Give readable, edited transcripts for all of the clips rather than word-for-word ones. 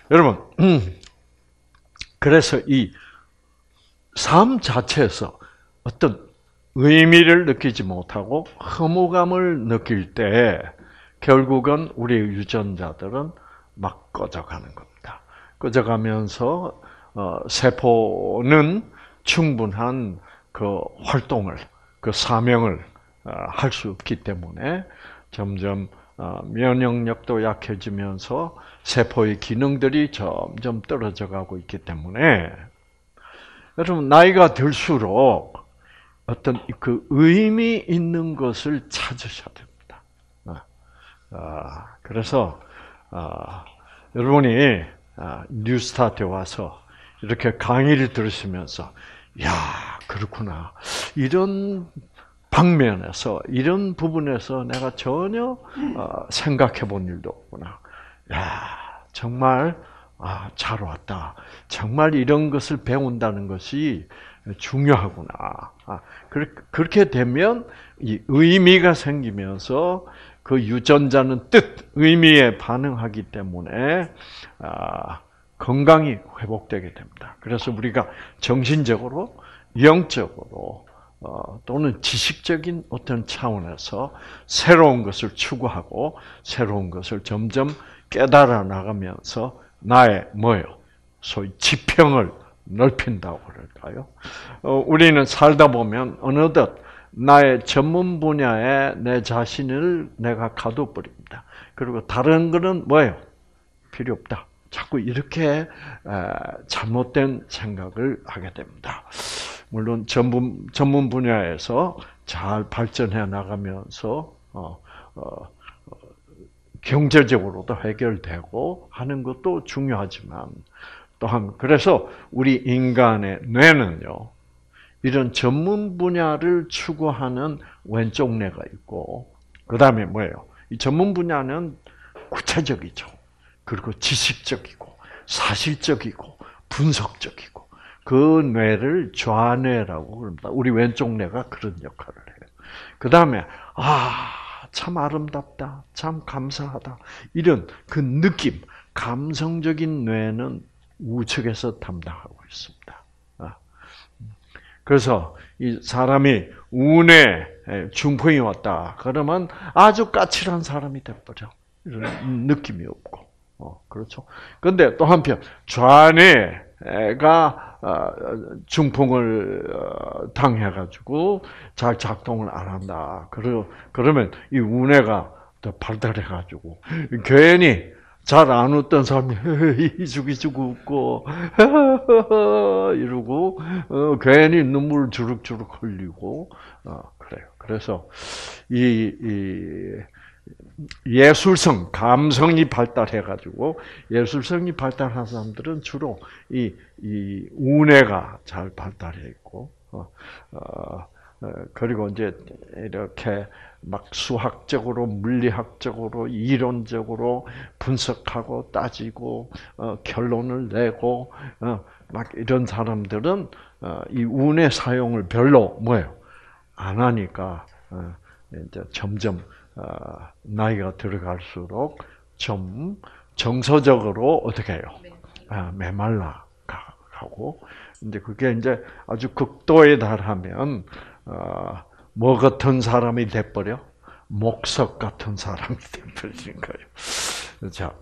여러분, 그래서 이 삶 자체에서 어떤 의미를 느끼지 못하고 허무감을 느낄 때 결국은 우리 유전자들은 막 꺼져가는 겁니다. 꺼져가면서 세포는 충분한 그 활동을, 그 사명을 할 수 없기 때문에 점점 면역력도 약해지면서 세포의 기능들이 점점 떨어져 가고 있기 때문에 여러분 나이가 들수록 어떤 그 의미 있는 것을 찾으셔야 됩니다. 그래서 여러분이 뉴스타트에 와서 이렇게 강의를 들으시면서 야 그렇구나 이런 방면에서 이런 부분에서 내가 전혀 생각해 본 일도 없구나. 야 정말 잘 왔다. 정말 이런 것을 배운다는 것이 중요하구나. 그렇게 되면 이 의미가 생기면서 그 유전자는 뜻, 의미에 반응하기 때문에 건강이 회복되게 됩니다. 그래서 우리가 정신적으로, 영적으로 또는 지식적인 어떤 차원에서 새로운 것을 추구하고 새로운 것을 점점 깨달아 나가면서 나의 뭐예요? 소위 지평을 넓힌다고 그럴까요? 우리는 살다 보면 어느덧 나의 전문 분야에 내 자신을 내가 가둬버립니다. 그리고 다른 거는 뭐예요? 필요 없다. 자꾸 이렇게 잘못된 생각을 하게 됩니다. 물론 전문 분야에서 잘 발전해 나가면서 경제적으로도 해결되고 하는 것도 중요하지만 또한 그래서 우리 인간의 뇌는요. 이런 전문 분야를 추구하는 왼쪽 뇌가 있고 그다음에 뭐예요? 이 전문 분야는 구체적이죠. 그리고 지식적이고 사실적이고 분석적이고 그 뇌를 좌뇌라고 그럽니다. 우리 왼쪽 뇌가 그런 역할을 해요. 그다음에 참 아름답다. 참 감사하다. 이런 그 느낌, 감성적인 뇌는 우측에서 담당하고 있습니다. 그래서 이 사람이 운에 중풍이 왔다. 그러면 아주 까칠한 사람이 돼버려. 이런 느낌이 없고. 그렇죠. 근데 또 한편, 좌뇌가 중풍을 당해가지고 잘 작동을 안 한다. 그러면 이 운해가 더 발달해가지고 괜히 잘 안 웃던 사람이 이죽이죽 웃고 이러고 괜히 눈물 주룩주룩 흘리고 그래요. 그래서 이 예술성, 감성이 발달해가지고 예술성이 발달한 사람들은 주로 이 운해가 잘 발달해 있고 그리고 이제 이렇게 막 수학적으로, 물리학적으로, 이론적으로 분석하고 따지고 결론을 내고 막 이런 사람들은 이 운의 사용을 별로 뭐예요? 안 하니까 이제 점점 나이가 들어갈수록 좀 정서적으로 어떻게 해요? 메말라 가고 이제 그게 이제 아주 극도에 달하면 뭐 같은 사람이 돼버려? 목석 같은 사람이 돼버리는 거예요. 자,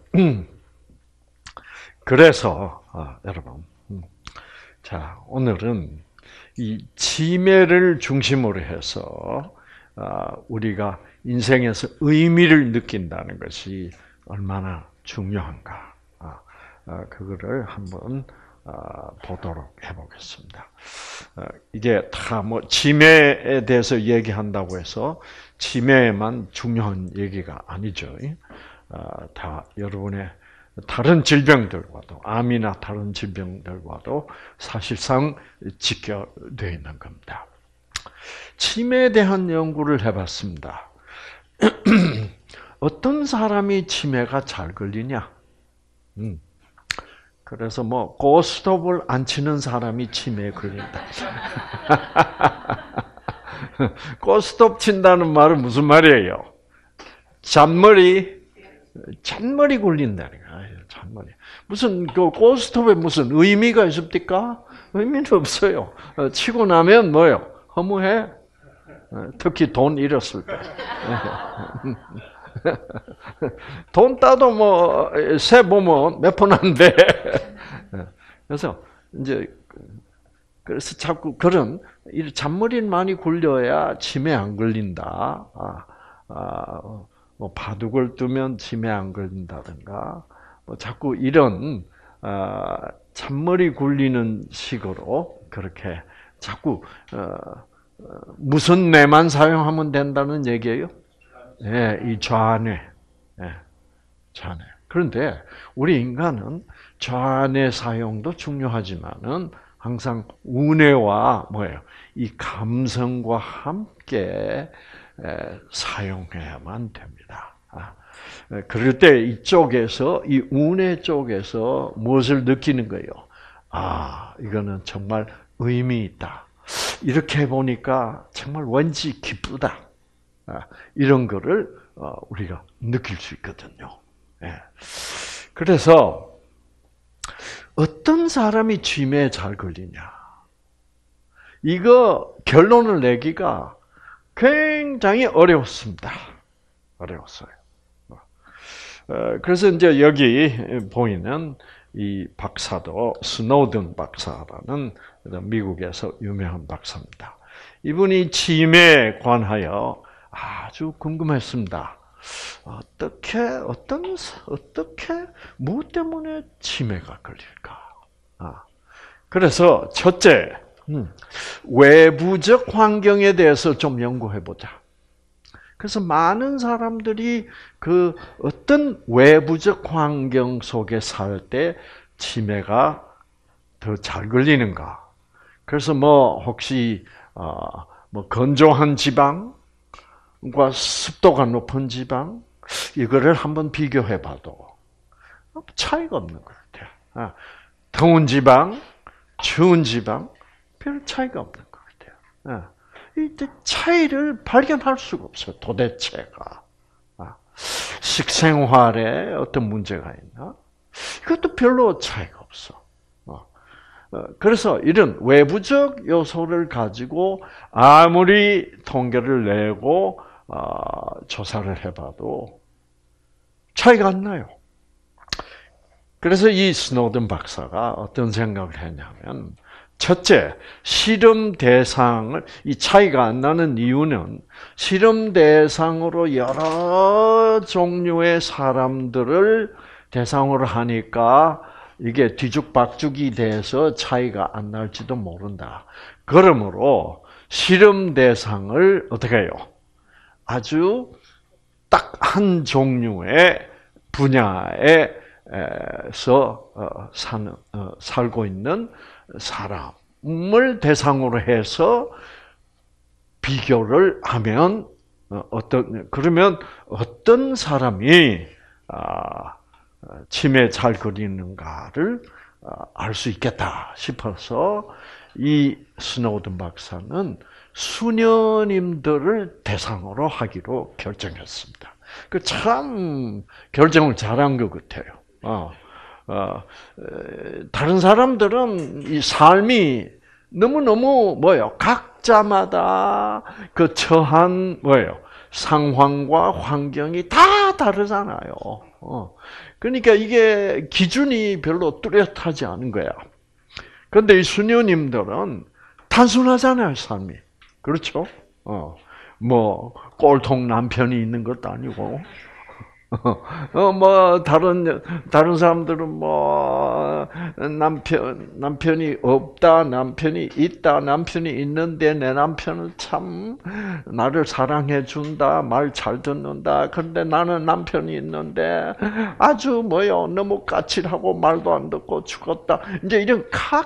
그래서 여러분, 자 오늘은 이 치매를 중심으로 해서 우리가 인생에서 의미를 느낀다는 것이 얼마나 중요한가, 그거를 한번 보도록 해보겠습니다. 이게 다 뭐 치매에 대해서 얘기한다고 해서 치매에만 중요한 얘기가 아니죠. 다 여러분의 다른 질병들과도 암이나 다른 질병들과도 사실상 직결되어 있는 겁니다. 치매에 대한 연구를 해봤습니다. 어떤 사람이 치매가 잘 걸리냐? 그래서 뭐 고스톱을 안 치는 사람이 치매에 걸린다. 고스톱 친다는 말은 무슨 말이에요? 잔머리 굴린다는 거예요. 잔머리. 무슨 그 고스톱에 무슨 의미가 있습니까? 의미는 없어요. 치고 나면 뭐요? 허무해. 특히 돈 잃었을 때. 돈 따도 뭐 세 보면 몇 푼 안 돼. 그래서 이제 그래서 자꾸 그런 잔머리는 많이 굴려야 치매 안 걸린다. 뭐 바둑을 두면 치매 안 걸린다든가. 뭐 자꾸 이런 잔머리 굴리는 식으로 그렇게 자꾸 무슨 뇌만 사용하면 된다는 얘기예요? 네, 이 좌뇌. 네, 좌뇌. 그런데 우리 인간은 좌뇌 사용도 중요하지만은 항상 우뇌와 뭐예요? 이 감성과 함께 사용해야만 됩니다. 그럴 때 이쪽에서 이 우뇌 쪽에서 무엇을 느끼는 거예요? 이거는 정말 의미 있다. 이렇게 보니까 정말 왠지 기쁘다. 이런 거를 우리가 느낄 수 있거든요. 그래서 어떤 사람이 치매에 잘 걸리냐? 이거 결론을 내기가 굉장히 어려웠습니다. 어려웠어요. 그래서 이제 여기 보이는 이 박사도 스노든 박사라는 미국에서 유명한 박사입니다. 이분이 치매에 관하여 아주 궁금했습니다. 어떻게 무엇 때문에 치매가 걸릴까? 그래서 첫째, 외부적 환경에 대해서 좀 연구해 보자. 그래서 많은 사람들이 그 어떤 외부적 환경 속에 살 때 치매가 더 잘 걸리는가? 그래서 뭐 혹시 뭐 건조한 지방과 습도가 높은 지방 이거를 한번 비교해봐도 차이가 없는 것 같아요. 더운 지방, 추운 지방 별 차이가 없는 것 같아요. 이 차이를 발견할 수가 없어요. 도대체가 식생활에 어떤 문제가 있나? 이것도 별로 차이가 없어. 그래서 이런 외부적 요소를 가지고 아무리 통계를 내고 조사를 해봐도 차이가 안 나요. 그래서 이 스노든 박사가 어떤 생각을 했냐면, 첫째, 실험 대상을, 이 차이가 안 나는 이유는 실험 대상으로 여러 종류의 사람들을 대상으로 하니까 이게 뒤죽박죽이 돼서 차이가 안 날지도 모른다. 그러므로 실험 대상을 어떻게 해요? 아주 딱 한 종류의 분야에서 살고 있는 사람을 대상으로 해서 비교를 하면 그러면 어떤 사람이 치매에 잘 걸리는가를 알 수 있겠다 싶어서 이 스노든 박사는 수녀님들을 대상으로 하기로 결정했습니다. 그 참 결정을 잘한 것 같아요. 다른 사람들은 이 삶이 너무너무 각자마다 그 처한 상황과 환경이 다 다르잖아요. 그러니까 이게 기준이 별로 뚜렷하지 않은 거야. 그런데 이 수녀님들은 단순하잖아요, 삶이. 그렇죠? 뭐 꼴통 남편이 있는 것도 아니고, 뭐 다른 사람들은 뭐 남편이 없다, 남편이 있다, 남편이 있는데 내 남편은 참 나를 사랑해 준다, 말 잘 듣는다. 그런데 나는 남편이 있는데 아주 너무 까칠하고 말도 안 듣고 죽었다. 이제 이런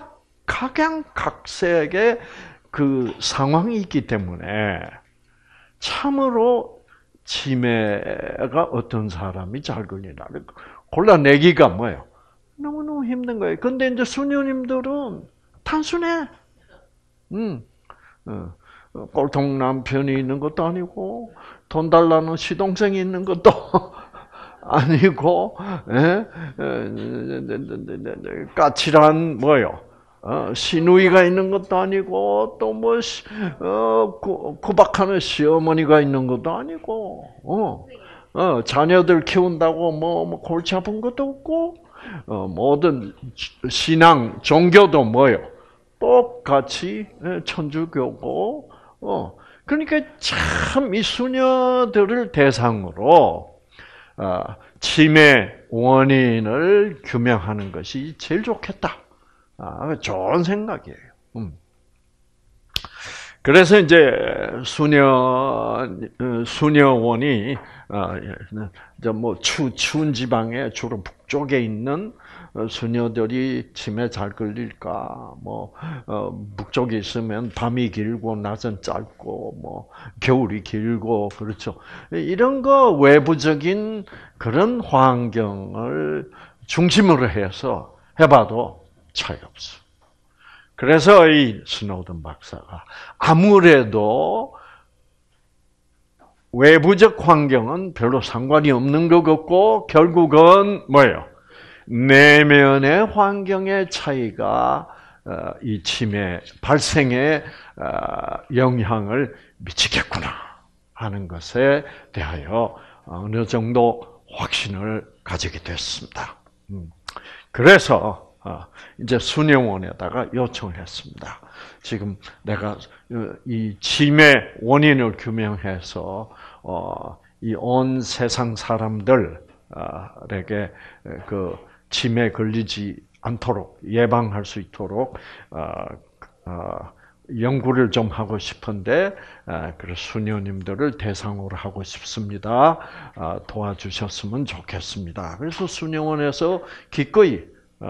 각양각색의 그 상황이 있기 때문에 참으로 치매가 어떤 사람이 잘 걸리나를 골라내기가 너무너무 힘든 거예요. 근데 이제 수녀님들은 단순해. 꼴통 남편이 있는 것도 아니고 돈 달라는 시동생이 있는 것도 아니고, 까칠한 뭐요? 시누이가 있는 것도 아니고 또 뭐 구박하는 시어머니가 있는 것도 아니고, 자녀들 키운다고 뭐 골치 아픈 것도 없고, 모든 신앙 종교도 뭐요? 똑같이 천주교고, 그러니까 참 이 수녀들을 대상으로 치매 원인을 규명하는 것이 제일 좋겠다. 좋은 생각이에요. 그래서 이제 수녀원이 뭐 추운 지방에 주로 북쪽에 있는 수녀들이 치매 잘 걸릴까? 뭐 북쪽에 있으면 밤이 길고 낮은 짧고 뭐 겨울이 길고 그렇죠. 이런 거 외부적인 그런 환경을 중심으로 해서 해봐도 차이 없어. 그래서 이 스노든 박사가 아무래도 외부적 환경은 별로 상관이 없는 것 같고 결국은 뭐예요? 내면의 환경의 차이가 이 치매 발생에 영향을 미치겠구나 하는 것에 대하여 어느 정도 확신을 가지게 됐습니다. 그래서 이제 수녀원에다가 요청을 했습니다. 지금 내가 이 치매 원인을 규명해서 이 온 세상 사람들에게 그 치매 걸리지 않도록 예방할 수 있도록 연구를 좀 하고 싶은데 그래서 수녀님들을 대상으로 하고 싶습니다. 도와주셨으면 좋겠습니다. 그래서 수녀원에서 기꺼이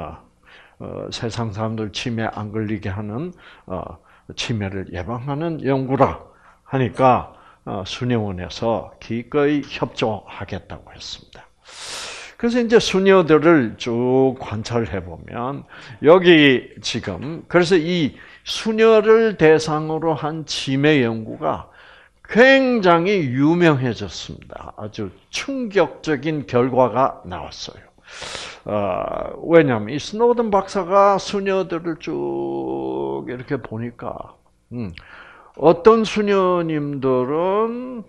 세상 사람들 치매 안 걸리게 하는 치매를 예방하는 연구라 하니까 수녀원에서 기꺼이 협조하겠다고 했습니다. 그래서 이제 수녀들을 쭉 관찰해 보면 여기 지금 그래서 이 수녀를 대상으로 한 치매 연구가 굉장히 유명해졌습니다. 아주 충격적인 결과가 나왔어요. 왜냐하면 이 스노든 박사가 수녀들을 쭉 이렇게 보니까 어떤 수녀님들은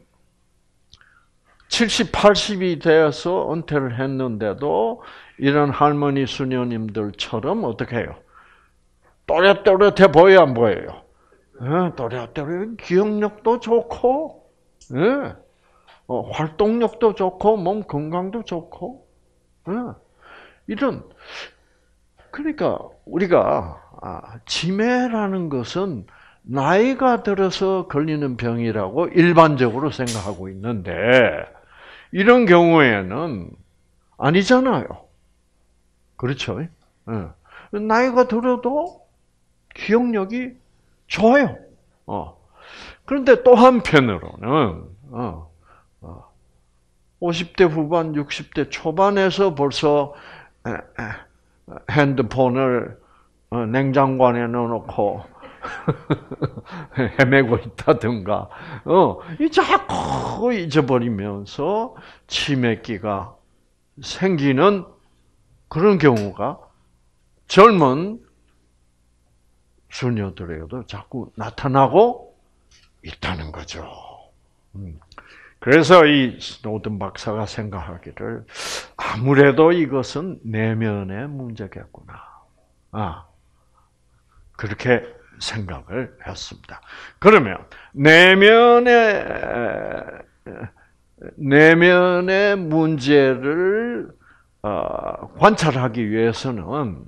70, 80이 되어서 은퇴를 했는데도 이런 할머니 수녀님들처럼 어떻게 해요? 또렷또렷해 보여요, 안 보여요? 또렷또렷 기억력도 좋고, 활동력도 좋고, 몸 건강도 좋고, 이런 그러니까 우리가 치매라는 것은 나이가 들어서 걸리는 병이라고 일반적으로 생각하고 있는데 이런 경우에는 아니잖아요. 그렇죠? 나이가 들어도 기억력이 좋아요. 그런데 또 한편으로는 50대 후반, 60대 초반에서 벌써 핸드폰을 냉장고 안에 넣어놓고 헤매고 있다든가, 자꾸 잊어버리면서 치매기가 생기는 그런 경우가 젊은 수녀들에게도 자꾸 나타나고 있다는 거죠. 그래서 이 스노든 박사가 생각하기를 아무래도 이것은 내면의 문제겠구나. 그렇게 생각을 했습니다. 그러면 내면의 문제를 관찰하기 위해서는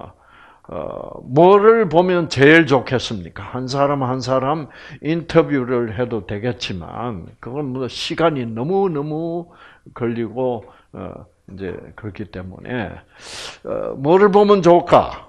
뭐를 보면 제일 좋겠습니까? 한 사람 한 사람 인터뷰를 해도 되겠지만 그건 뭐 시간이 너무 걸리고 이제 그렇기 때문에 뭐를 보면 좋을까?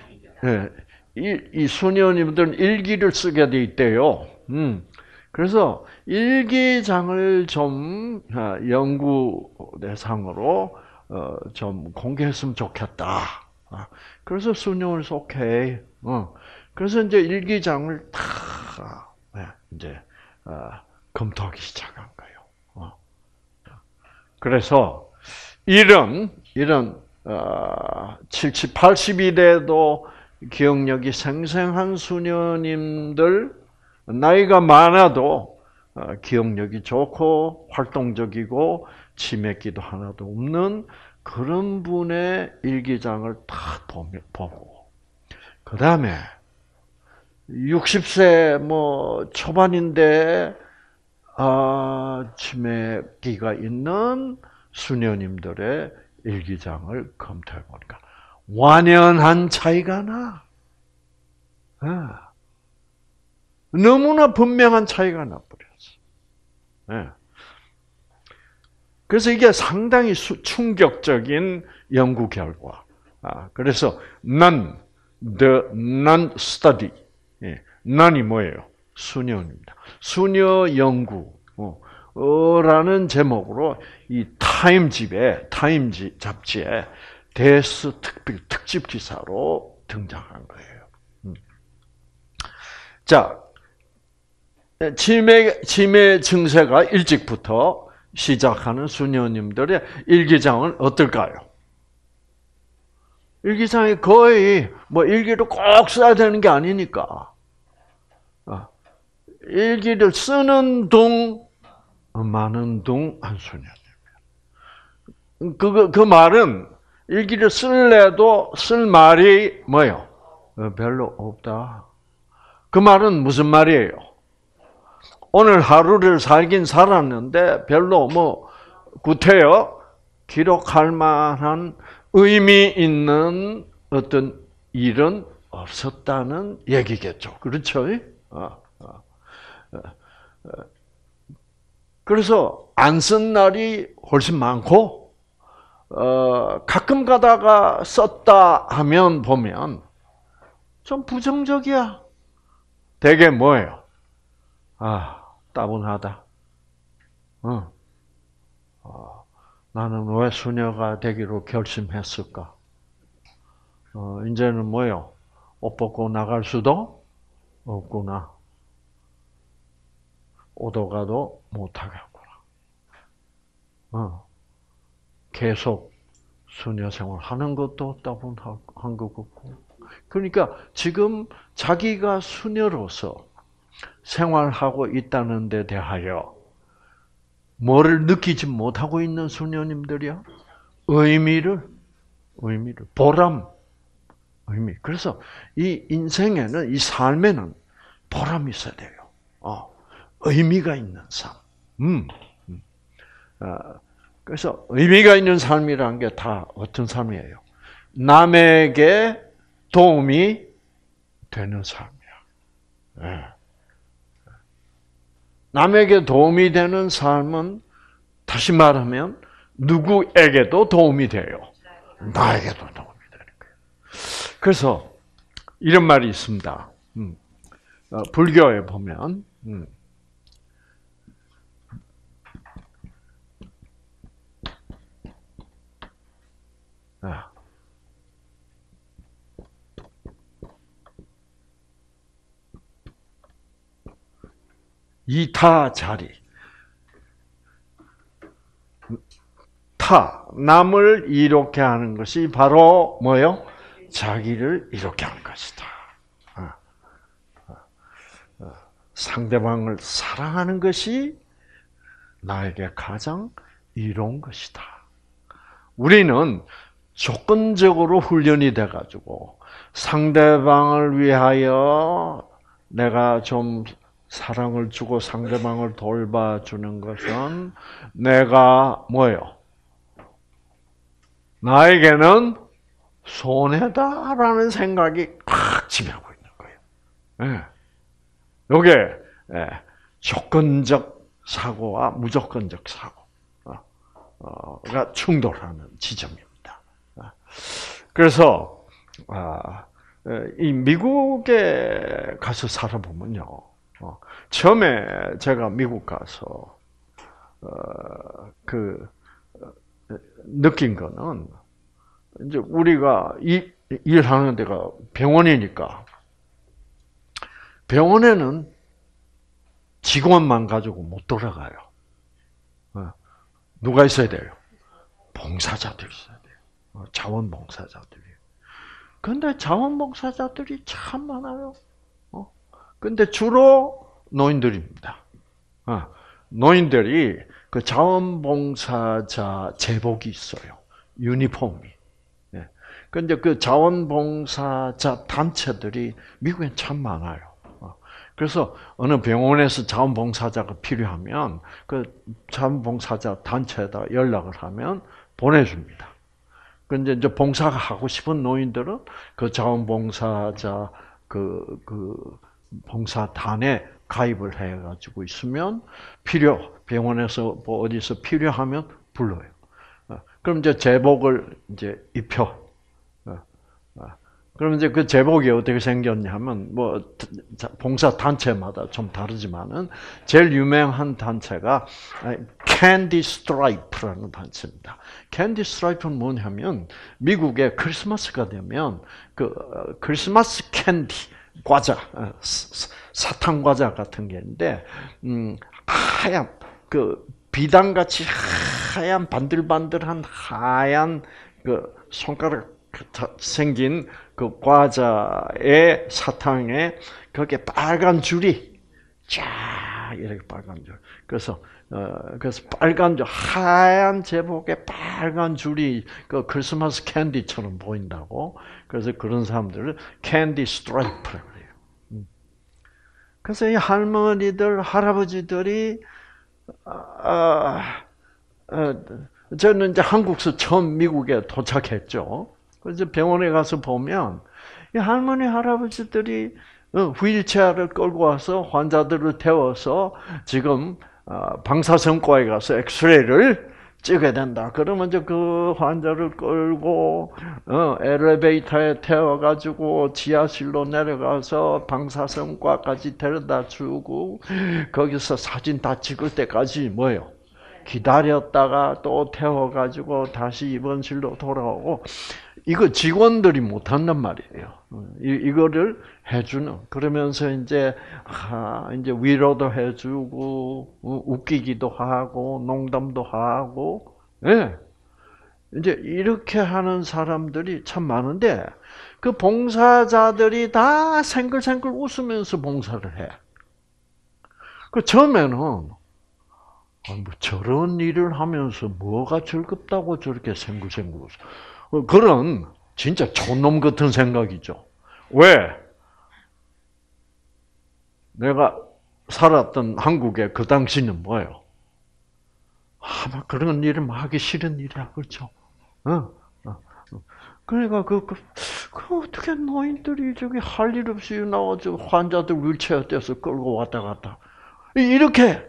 이 수녀님들은 일기를 쓰게 돼 있대요. 그래서 일기장을 좀 연구 대상으로 좀 공개했으면 좋겠다. 그래서 수녀원에서 오케이. 그래서 이제 일기장을 다 이제 검토하기 시작한 거예요. 그래서 이런 70, 80일에도 기억력이 생생한 수녀님들, 나이가 많아도 기억력이 좋고 활동적이고 치매기도 하나도 없는 그런 분의 일기장을 딱 보고, 그 다음에 60세 뭐 초반인데 치매기가 있는 수녀님들의 일기장을 검토해 보니까 완연한 차이가 나. 너무나 분명한 차이가 나버렸어. 그래서 이게 상당히 충격적인 연구 결과. 그래서 non study. non이 뭐예요? 수녀입니다. 수녀 연구라는 제목으로 이 타임 잡지에 대수 특집 기사로 등장한 거예요. 자, 치매 증세가 일찍부터 시작하는 수녀님들의 일기장은 어떨까요? 일기장이 거의 일기를 꼭 써야 되는 게 아니니까. 일기를 쓰는 둥 많은 둥 한 수녀님. 그 말은 일기를 쓸래도 쓸 말이 뭐요? 별로 없다. 그 말은 무슨 말이에요? 오늘 하루를 살긴 살았는데 별로 구태여 기록할 만한 의미 있는 어떤 일은 없었다는 얘기겠죠. 그렇죠? 그래서 안 쓴 날이 훨씬 많고, 가끔 가다가 썼다 하면 보면 좀 부정적이야. 되게 뭐예요? 따분하다. 나는 왜 수녀가 되기로 결심했을까? 이제는 뭐요? 옷 벗고 나갈 수도 없구나. 오도 가도 못하겠구나. 계속 수녀 생활 하는 것도 따분한 것 같고. 그러니까 지금 자기가 수녀로서 생활하고 있다는 데 대하여 뭐를 느끼지 못하고 있는 수녀님들이야? 의미를, 보람, 의미. 그래서 이 인생에는, 이 삶에는 보람이 있어야 돼요. 의미가 있는 삶. 그래서 의미가 있는 삶이라는 게 다 어떤 삶이에요? 남에게 도움이 되는 삶이야. 남에게 도움이 되는 삶은 다시 말하면 누구에게도 도움이 돼요. 나에게도 도움이 되는 거예요. 그래서 이런 말이 있습니다. 불교에 보면 이타 자리. 남을 이롭게 하는 것이 바로 뭐요? 자기를 이롭게 하는 것이다. 상대방을 사랑하는 것이 나에게 가장 이로운 것이다. 우리는 조건적으로 훈련이 돼가지고 상대방을 위하여 내가 좀 사랑을 주고 상대방을 돌봐주는 것은 내가 뭐예요? 나에게는 손해다라는 생각이 꽉 지배하고 있는 거예요. 이게 조건적 사고와 무조건적 사고가 충돌하는 지점입니다. 그래서 이 미국에 가서 살아보면요, 처음에 제가 미국 가서 느낀 거는 이제 우리가 일하는 데가 병원이니까 병원에는 직원만 가지고 못 돌아가요. 누가 있어야 돼요? 봉사자들이 있어야 돼요. 자원봉사자들이. 근데 자원봉사자들이 참 많아요. 근데 주로 노인들입니다. 노인들이 그 자원봉사자 제복이 있어요. 유니폼이. 근데 그 자원봉사자 단체들이 미국엔 참 많아요. 그래서 어느 병원에서 자원봉사자가 필요하면 그 자원봉사자 단체에다 연락을 하면 보내줍니다. 근데 이제 봉사가 하고 싶은 노인들은 그 자원봉사자 그 봉사단에 가입을 해가지고 있으면 병원에서 뭐 어디서 필요하면 불러요. 그럼 이제 제복을 이제 입혀. 그럼 이제 그 제복이 어떻게 생겼냐면 뭐 봉사 단체마다 좀 다르지만은 제일 유명한 단체가 캔디 스트라이프라는 단체입니다. 캔디 스트라이프는 뭐냐면 미국의 크리스마스가 되면 그 크리스마스 캔디 과자, 사탕 과자 같은 게 있는데 하얀 그 비단같이 하얀 반들반들한 하얀 그 손가락 생긴 그 과자의 사탕에 거기에 빨간 줄이 쫙 이렇게 빨간 줄. 그래서 빨간 줄 하얀 제복에 빨간 줄이 그 크리스마스 캔디처럼 보인다고. 그래서 그런 사람들을 캔디 스트라이프라고 해요. 그래서 이 할머니들 할아버지들이 저는 이제 한국에서 처음 미국에 도착했죠. 그래서 병원에 가서 보면 이 할머니 할아버지들이 휠체어를 끌고 와서 환자들을 태워서 지금 방사선과에 가서 엑스레이를 찍어야 된다. 그러면 이제 그 환자를 끌고 엘리베이터에 태워가지고 지하실로 내려가서 방사선과까지 데려다 주고 거기서 사진 다 찍을 때까지 뭐예요? 기다렸다가 또 태워가지고 다시 입원실로 돌아오고. 이거 직원들이 못한단 말이에요. 이거를 해주는. 그러면서 이제 위로도 해주고, 웃기기도 하고, 농담도 하고, 예. 이제 이렇게 하는 사람들이 참 많은데, 그 봉사자들이 다 생글생글 웃으면서 봉사를 해. 그 처음에는, 뭐 저런 일을 하면서 뭐가 즐겁다고 저렇게 생글생글 웃어. 그런 진짜 촌놈 같은 생각이죠. 왜? 내가 살았던 한국에 그 당시는 뭐예요? 아마 그런 일을 하기 싫은 일이야, 그렇죠? 그러니까 그 어떻게 노인들이 저기 할 일 없이 나와서 환자들 휠체어 떼서 끌고 왔다 갔다 이렇게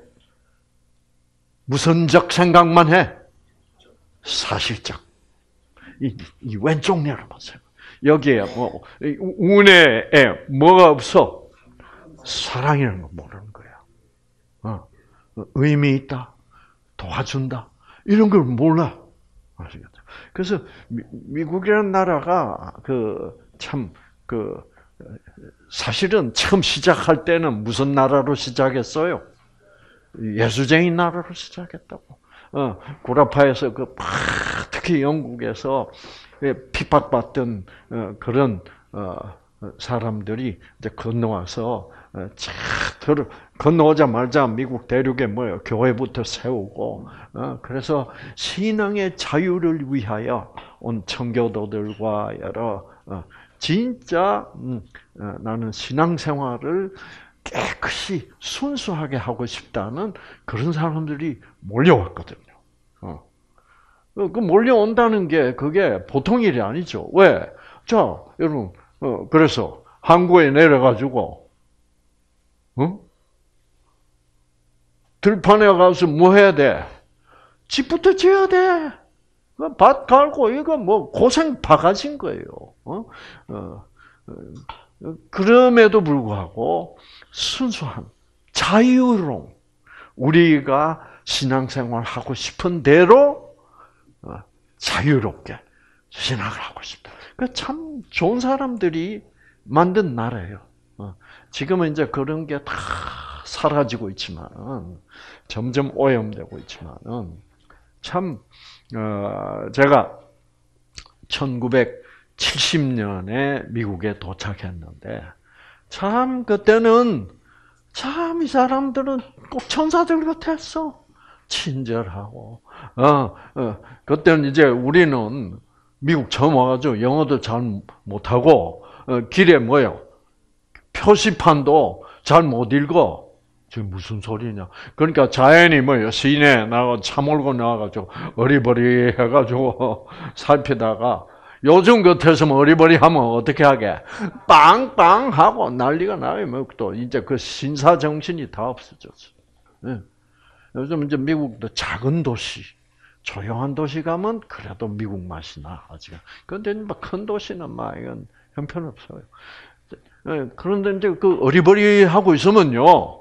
무선적 생각만 해. 사실적. 이 왼쪽 내려보세요. 여기에 뭐 운에 뭐가 없어? 사랑이라는 거 모르는 거야. 의미 있다, 도와준다 이런 걸 몰라. 아시겠죠? 그래서 미국이라는 나라가 사실은 처음 시작할 때는 무슨 나라로 시작했어요? 예수쟁이 나라로 시작했다고. 구라파에서 특히 영국에서 핍박받던 그런 사람들이 이제 건너와서 건너오자마자 미국 대륙에 뭐예요? 교회부터 세우고 그래서 신앙의 자유를 위하여 온 청교도들과 여러 진짜 나는 신앙생활을 깨끗이 순수하게 하고 싶다는 그런 사람들이 몰려왔거든요. 그 몰려온다는 게 그게 보통 일이 아니죠. 왜? 자, 여러분, 그래서 항구에 내려가지고, 들판에 가서 뭐 해야 돼? 집부터 지어야 돼. 밭 갈고 이거 뭐 고생 바가지인 거예요. 그럼에도 불구하고 순수한 자유로운 우리가 신앙생활 하고 싶은 대로 자유롭게 신앙을 하고 싶다. 참 좋은 사람들이 만든 나라예요. 지금은 이제 그런 게 다 사라지고 있지만 점점 오염되고 있지만 참 제가 1970년에 미국에 도착했는데 참 그때는 참 이 사람들은 꼭 천사들 같았어. 친절하고 그때는 이제 우리는 미국 처음 와가지고 영어도 잘 못하고 길에 뭐요 표시판도 잘 못 읽어. 지금 무슨 소리냐? 그러니까 자연히 뭐요 시내 나가 차 몰고 나와가지고 어리버리 해가지고 살피다가 요즘 같아서 어리버리하면 어떻게 하게? 빵빵 하고 난리가 나요. 뭐 또 이제 그 신사 정신이 다 없어졌어. 네. 요즘 이제 미국도 작은 도시, 조용한 도시 가면 그래도 미국 맛이 나 아직. 그런데 막 큰 도시는 막 이건 형편없어요. 네. 그런데 이제 그 어리버리하고 있으면요,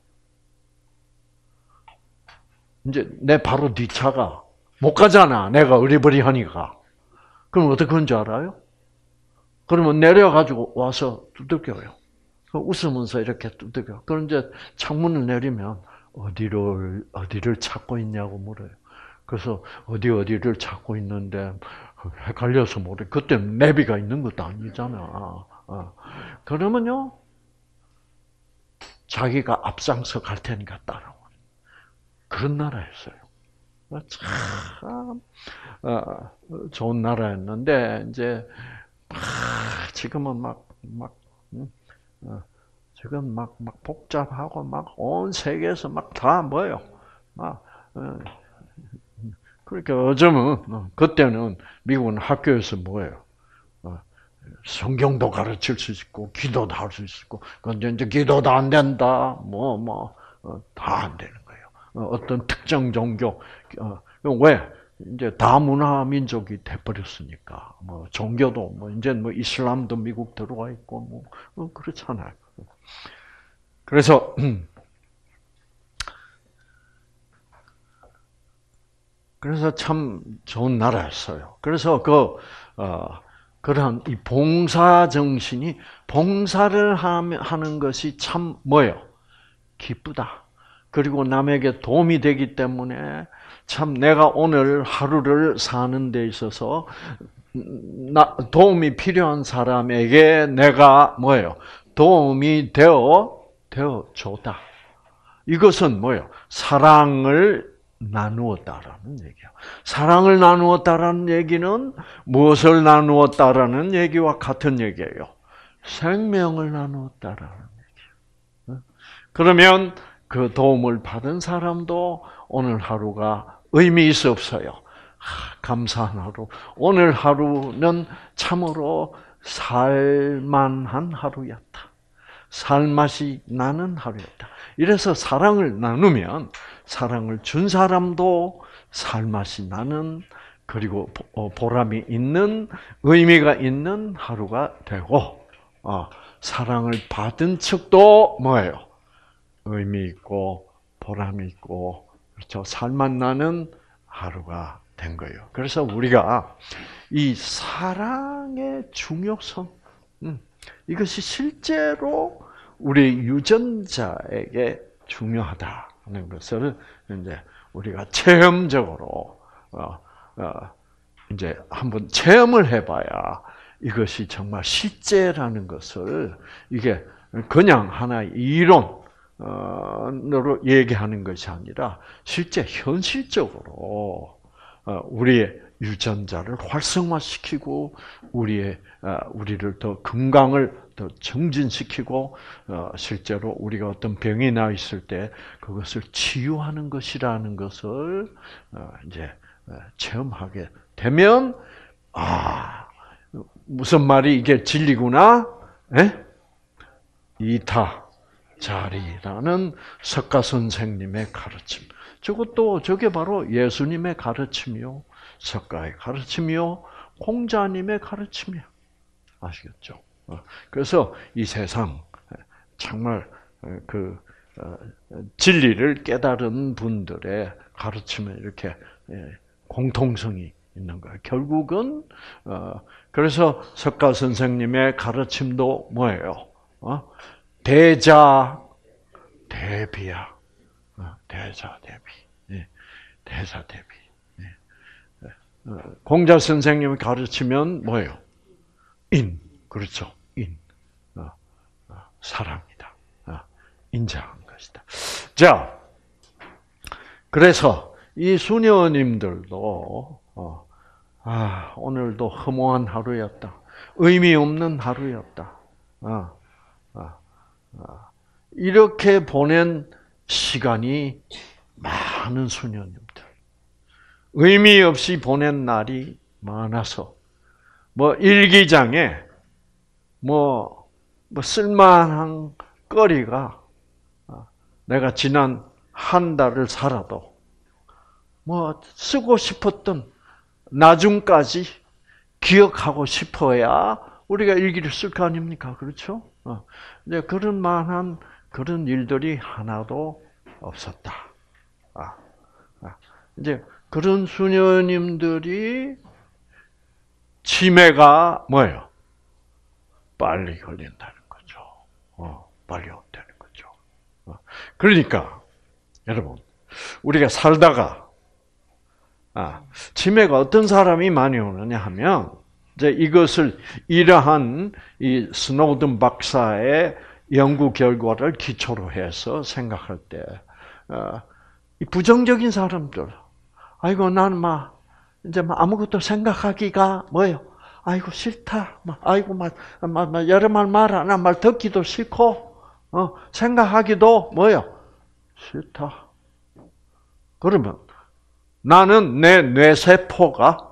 이제 내 바로 뒤차가 못 가잖아. 내가 어리버리하니까. 그럼 어떻게 하는 줄 알아요? 그러면 내려가지고 와서 두들겨요. 웃으면서 이렇게 두들겨. 그럼 이제 창문을 내리면 어디를 찾고 있냐고 물어요. 그래서 어디를 찾고 있는데 헷갈려서 모르. 그때 내비가 있는 것도 아니잖아. 그러면요, 자기가 앞장서 갈 테니까 따라와. 그런 나라였어요. 참 좋은 나라였는데 이제 지금은 지금 막 복잡하고 막 온 세계에서 막 다 뭐요, 막 그러니까 요즘은 그때는 미국은 학교에서 뭐예요, 성경도 가르칠 수 있고 기도도 할 수 있고, 근데 이제 기도도 안 된다, 다 안 되는 거예요. 어떤 특정 종교 왜? 이제 다문화 민족이 돼버렸으니까 뭐 종교도 뭐 이제 뭐 이슬람도 미국 들어와 있고 뭐 그렇잖아요. 그래서 참 좋은 나라였어요. 그래서 그런 이 봉사 정신이 봉사를 하는 것이 참 뭐예요? 기쁘다. 그리고 남에게 도움이 되기 때문에 참 내가 오늘 하루를 사는 데 있어서 도움이 필요한 사람에게 내가 뭐예요? 도움이 되어 줬다. 이것은 뭐예요? 사랑을 나누었다라는 얘기야. 사랑을 나누었다라는 얘기는 무엇을 나누었다라는 얘기와 같은 얘기예요. 생명을 나누었다라는 얘기예요. 그러면 그 도움을 받은 사람도 오늘 하루가 의미 있어 없어요. 감사한 하루. 오늘 하루는 참으로 살만한 하루였다. 살맛이 나는 하루였다. 이래서 사랑을 나누면 사랑을 준 사람도 살맛이 나는, 그리고 보람이 있는, 의미가 있는 하루가 되고, 사랑을 받은 측도 뭐예요? 의미 있고 보람이 있고, 그렇죠? 살맛 나는 하루가 된 거예요. 그래서 우리가 이 사랑의 중요성, 이것이 실제로 우리 유전자에게 중요하다는 것을 이제 우리가 체험적으로 이제 한번 체험을 해봐야 이것이 정말 실제라는 것을, 이게 그냥 하나의 이론으로 얘기하는 것이 아니라 실제 현실적으로 우리의 유전자를 활성화시키고 우리를 더 건강을 더 정진시키고 실제로 우리가 어떤 병이 나 있을 때 그것을 치유하는 것이라는 것을 이제 체험하게 되면, 무슨 말이 이게 진리구나? 이타자리라는 석가 선생님의 가르침. 저게 바로 예수님의 가르침이요, 석가의 가르침이요, 공자님의 가르침이요. 아시겠죠? 그래서 이 세상 정말 그 진리를 깨달은 분들의 가르침에 이렇게 공통성이 있는 거예요. 결국은 그래서 석가 선생님의 가르침도 뭐예요? 대자 대비야. 대자 대비. 대자 대비. 공자 선생님이 가르치면 뭐예요? 그렇죠. 사랑이다. 인자한 것이다. 자, 그래서 이 수녀님들도 오늘도 허무한 하루였다. 의미 없는 하루였다. 이렇게 보낸 시간이 많은 수녀님들. 의미 없이 보낸 날이 많아서 일기장에 쓸만한 거리가 내가 지난 한 달을 살아도 쓰고 싶었던 나중까지 기억하고 싶어야 우리가 일기를 쓸 거 아닙니까? 그렇죠? 이제 그런 만한 그런 일들이 하나도 없었다. 이제 그런 수녀님들이 치매가 뭐예요? 빨리 걸린다는 거죠. 빨리 온다는 거죠. 그러니까 여러분, 우리가 살다가 치매가 어떤 사람이 많이 오느냐 하면 이제 이것을 이러한 이 스노든 박사의 연구 결과를 기초로 해서 생각할 때, 이 부정적인 사람들, 아이고 난 이제 아무것도 생각하기가 뭐예요? 아이고 싫다. 아이고 여러 말 하나 말 듣기도 싫고, 생각하기도 뭐예요? 싫다. 그러면 나는 내 뇌세포가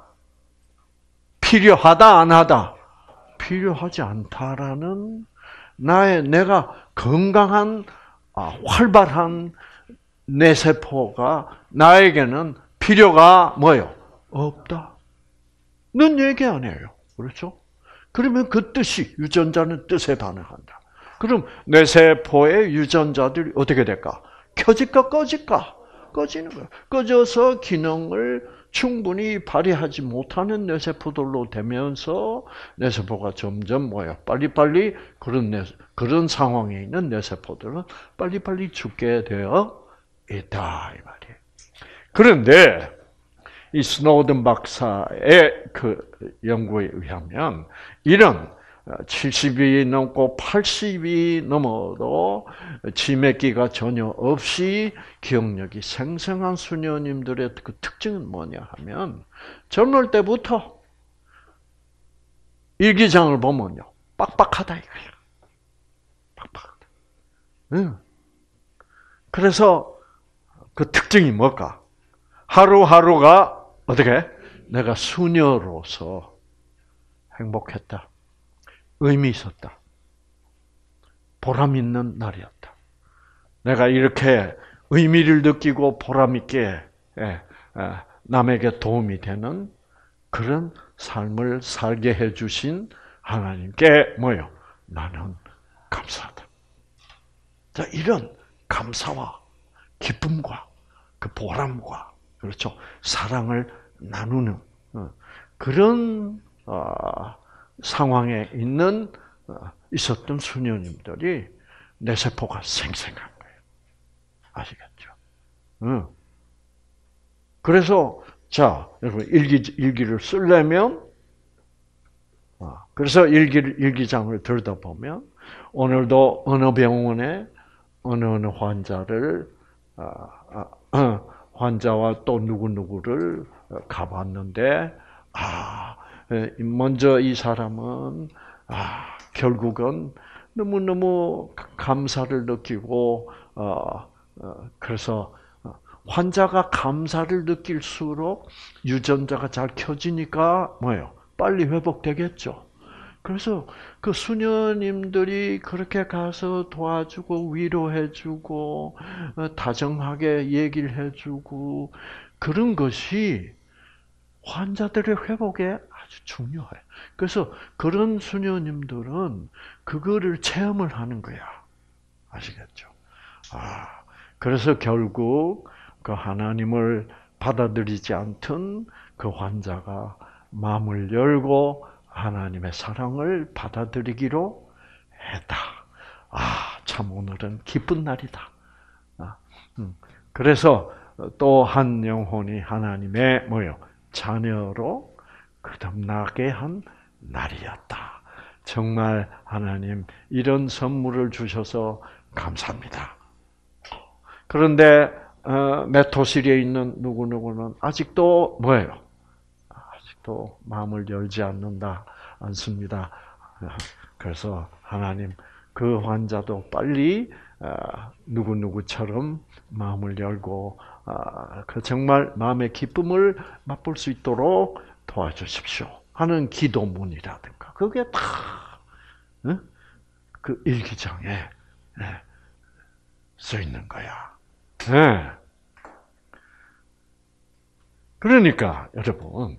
필요하다 안 하다? 필요하지 않다라는 내가 건강한 활발한 뇌세포가 나에게는 필요가 뭐예요? 없다. 는 얘기 안 해요. 그렇죠? 그러면 그 뜻이 유전자는 뜻에 반응한다. 그럼 뇌세포의 유전자들이 어떻게 될까? 켜질까 꺼질까? 꺼지는 거예요. 꺼져서 기능을 충분히 발휘하지 못하는 뇌세포들로 되면서 뇌세포가 점점 빨리빨리 그런 상황에 있는 뇌세포들은 빨리빨리 죽게 되어 있다 이 말이에요. 그런데 이 스노든 박사의 그 연구에 의하면 이런 70이 넘고 80이 넘어도 치매기가 전혀 없이 기억력이 생생한 수녀님들의 그 특징은 뭐냐 하면 젊을 때부터 일기장을 보면요. 빡빡하다 이거예요. 빡빡하다. 그래서 그 특징이 뭘까? 하루하루가 어떻게? 내가 수녀로서 행복했다. 의미 있었다. 보람 있는 날이었다. 내가 이렇게 의미를 느끼고 보람 있게 남에게 도움이 되는 그런 삶을 살게 해주신 하나님께 뭐요? 나는 감사하다. 자, 이런 감사와 기쁨과 그 보람과 그렇죠 사랑을 나누는 그런 상황에 있었던 수녀님들이 뇌세포가 생생한 거예요. 아시겠죠? 그래서 자 여러분 일기를 쓰려면 그래서 일기장을 들다 보면 오늘도 어느 병원에 어느 환자를 환자와 또 누구누구를 가봤는데 먼저 이 사람은 결국은 너무너무 감사를 느끼고 그래서 환자가 감사를 느낄수록 유전자가 잘 켜지니까 뭐예요? 빨리 회복되겠죠. 그래서 그 수녀님들이 그렇게 가서 도와주고 위로해주고 다정하게 얘기를 해주고 그런 것이 환자들의 회복에 아주 중요해요. 그래서 그런 수녀님들은 그거를 체험을 하는 거야. 아시겠죠? 그래서 결국 그 하나님을 받아들이지 않던 그 환자가 마음을 열고 하나님의 사랑을 받아들이기로 했다. 참 오늘은 기쁜 날이다. 그래서 또 한 영혼이 하나님의 뭐요? 자녀로 거듭나게 한 날이었다. 정말 하나님 이런 선물을 주셔서 감사합니다. 그런데 메토실에 있는 누구누구는 아직도 뭐예요? 아직도 마음을 열지 않습니다. 그래서 하나님 그 환자도 빨리 누구누구처럼 마음을 열고 그 정말 마음의 기쁨을 맛볼 수 있도록 도와주십시오 하는 기도문이라든가 그게 다 그 일기장에 써 있는 거야. 그러니까 여러분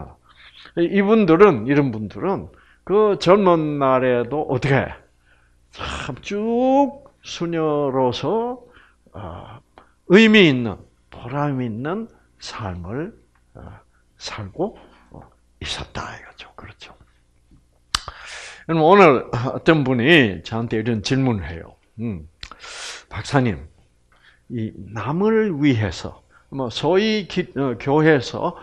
이런 분들은 그 젊은 날에도 어떻게 참 쭉 수녀로서 의미 있는 보람 있는 삶을 살고 있었다 이거죠. 그렇죠. 오늘 어떤 분이 저한테 이런 질문을 해요. 박사님, 이 남을 위해서 소위 교회에서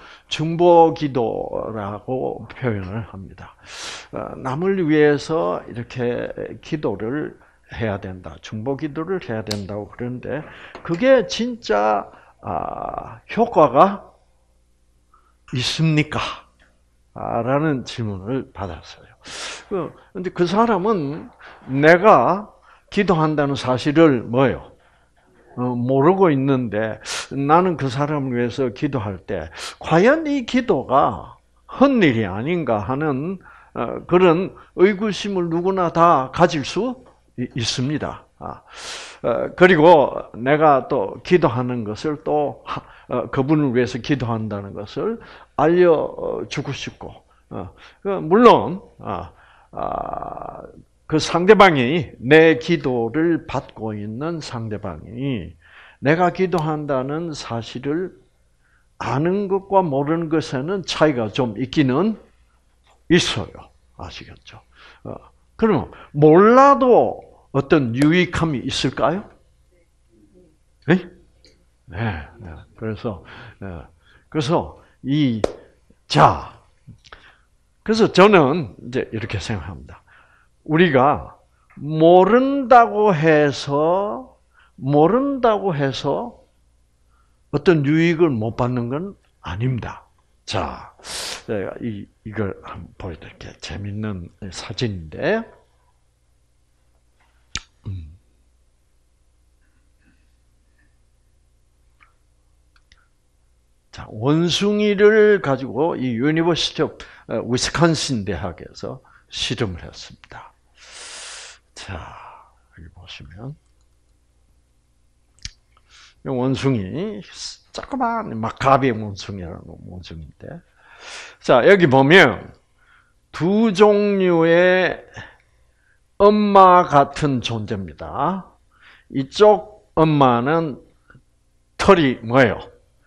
중보기도라고 표현을 합니다. 남을 위해서 이렇게 기도를 해야 된다. 중보기도를 해야 된다고 그러는데 그게 진짜 효과가 있습니까? 라는 질문을 받았어요. 그런데 그 사람은 내가 기도한다는 사실을 뭐예요? 모르고 있는데 나는 그 사람을 위해서 기도할 때 과연 이 기도가 헛일이 아닌가 하는 그런 의구심을 누구나 다 가질 수 있습니다. 그리고 내가 또 기도하는 것을 또 그분을 위해서 기도한다는 것을 알려주고 싶고 물론 그 상대방이 내 기도를 받고 있는 상대방이 내가 기도한다는 사실을 아는 것과 모르는 것에는 차이가 좀 있기는 있어요. 아시겠죠? 그러면 몰라도 어떤 유익함이 있을까요? 네? 네. 그래서 그래서 저는 이제 이렇게 생각합니다. 우리가 모른다고 해서 어떤 유익을 못 받는 건 아닙니다. 자, 제가 이걸 한번 보여드릴게요. 재밌는 사진인데, 자, 원숭이를 가지고 이 유니버시티 오브 위스콘신 대학에서 실험을 했습니다. 자, 여기 보시면 원숭이, 조그만 마카비 원숭이라는 원숭이인데, 자 여기 보면 두 종류의 엄마 같은 존재입니다. 이쪽 엄마는 털이 뭐예요?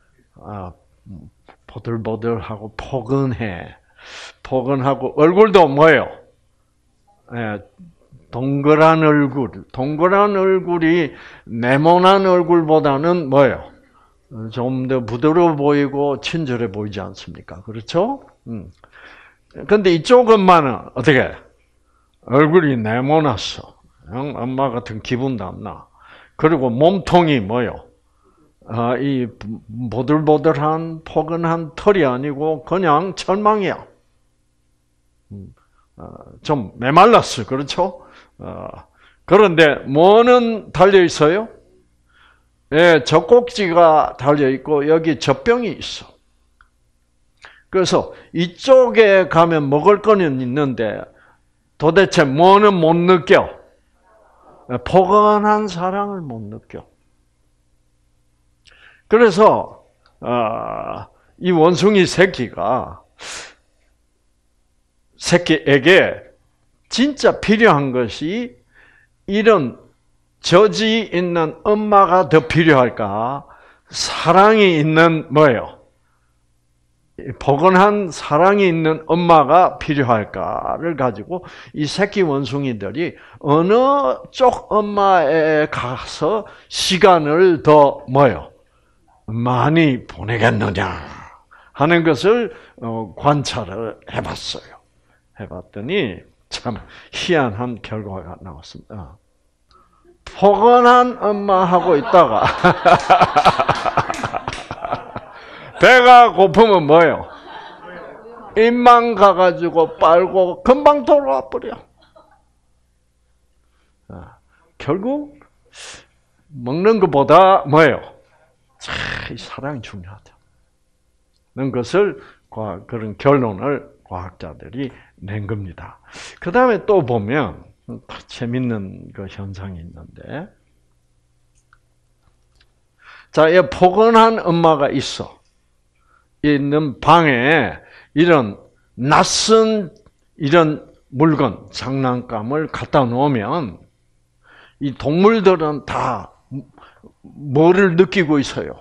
보들보들하고 포근하고 얼굴도 뭐예요? 동그란 얼굴이 네모난 얼굴보다는 뭐예요? 좀 더 부드러워 보이고 친절해 보이지 않습니까? 그렇죠? 근데 이쪽 엄마는 어떻게? 얼굴이 네모났어. 엄마 같은 기분도 안 나. 그리고 몸통이 뭐요? 이 보들보들한 포근한 털이 아니고 그냥 철망이야. 좀 메말랐어. 그렇죠? 그런데 뭐는 달려 있어요? 예, 젖꼭지가 달려 있고 여기 젖병이 있어. 그래서 이쪽에 가면 먹을 거는 있는데 도대체 뭐는 못 느껴? 포근한 사랑을 못 느껴. 그래서 이 원숭이 새끼에게 진짜 필요한 것이 이런 젖이 있는 엄마가 더 필요할까? 사랑이 있는 뭐예요? 포근한 사랑이 있는 엄마가 필요할까를 가지고 이 새끼 원숭이들이 어느 쪽 엄마에 가서 시간을 더 뭐예요? 많이 보내겠느냐 하는 것을 관찰을 해봤어요. 해봤더니 참 희한한 결과가 나왔습니다. 포근한 엄마하고 있다가 배가 고프면 뭐예요? 입만 가가지고 빨고 금방 돌아와 버려. 결국 먹는 것보다 뭐예요? 사랑이 중요하다. 는 것을 그런 결론을 과학자들이 낸 겁니다. 그 다음에 또 보면 재밌는 그 현상이 있는데, 자, 이 포근한 엄마가 있는 방에 이런 낯선 이런 물건, 장난감을 갖다 놓으면 이 동물들은 다 뭐를 느끼고 있어요?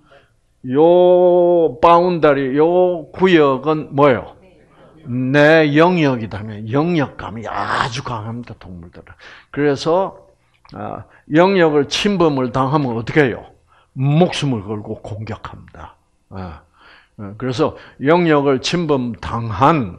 요 바운더리, 요 구역은 뭐예요? 내 영역이다면 영역감이 아주 강합니다, 동물들은. 그래서 영역을 침범을 당하면 어떻게 해요? 목숨을 걸고 공격합니다. 그래서 영역을 침범 당한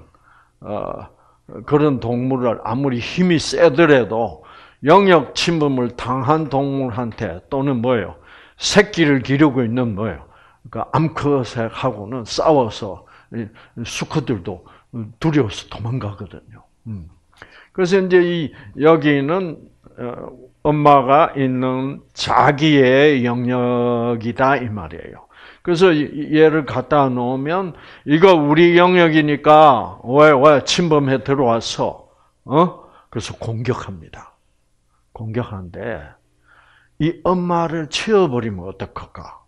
그런 동물을 아무리 힘이 세더라도 영역 침범을 당한 동물한테 또는 뭐예요? 새끼를 기르고 있는 뭐예요? 그러니까 암컷하고는 싸워서 수컷들도 두려워서 도망가거든요. 그래서 이제 여기는 엄마가 있는 자기의 영역이다 이 말이에요. 그래서 얘를 갖다 놓으면 이거 우리 영역이니까 왜 침범해 들어와서 그래서 공격합니다. 공격하는데 이 엄마를 치워버리면 어떡할까?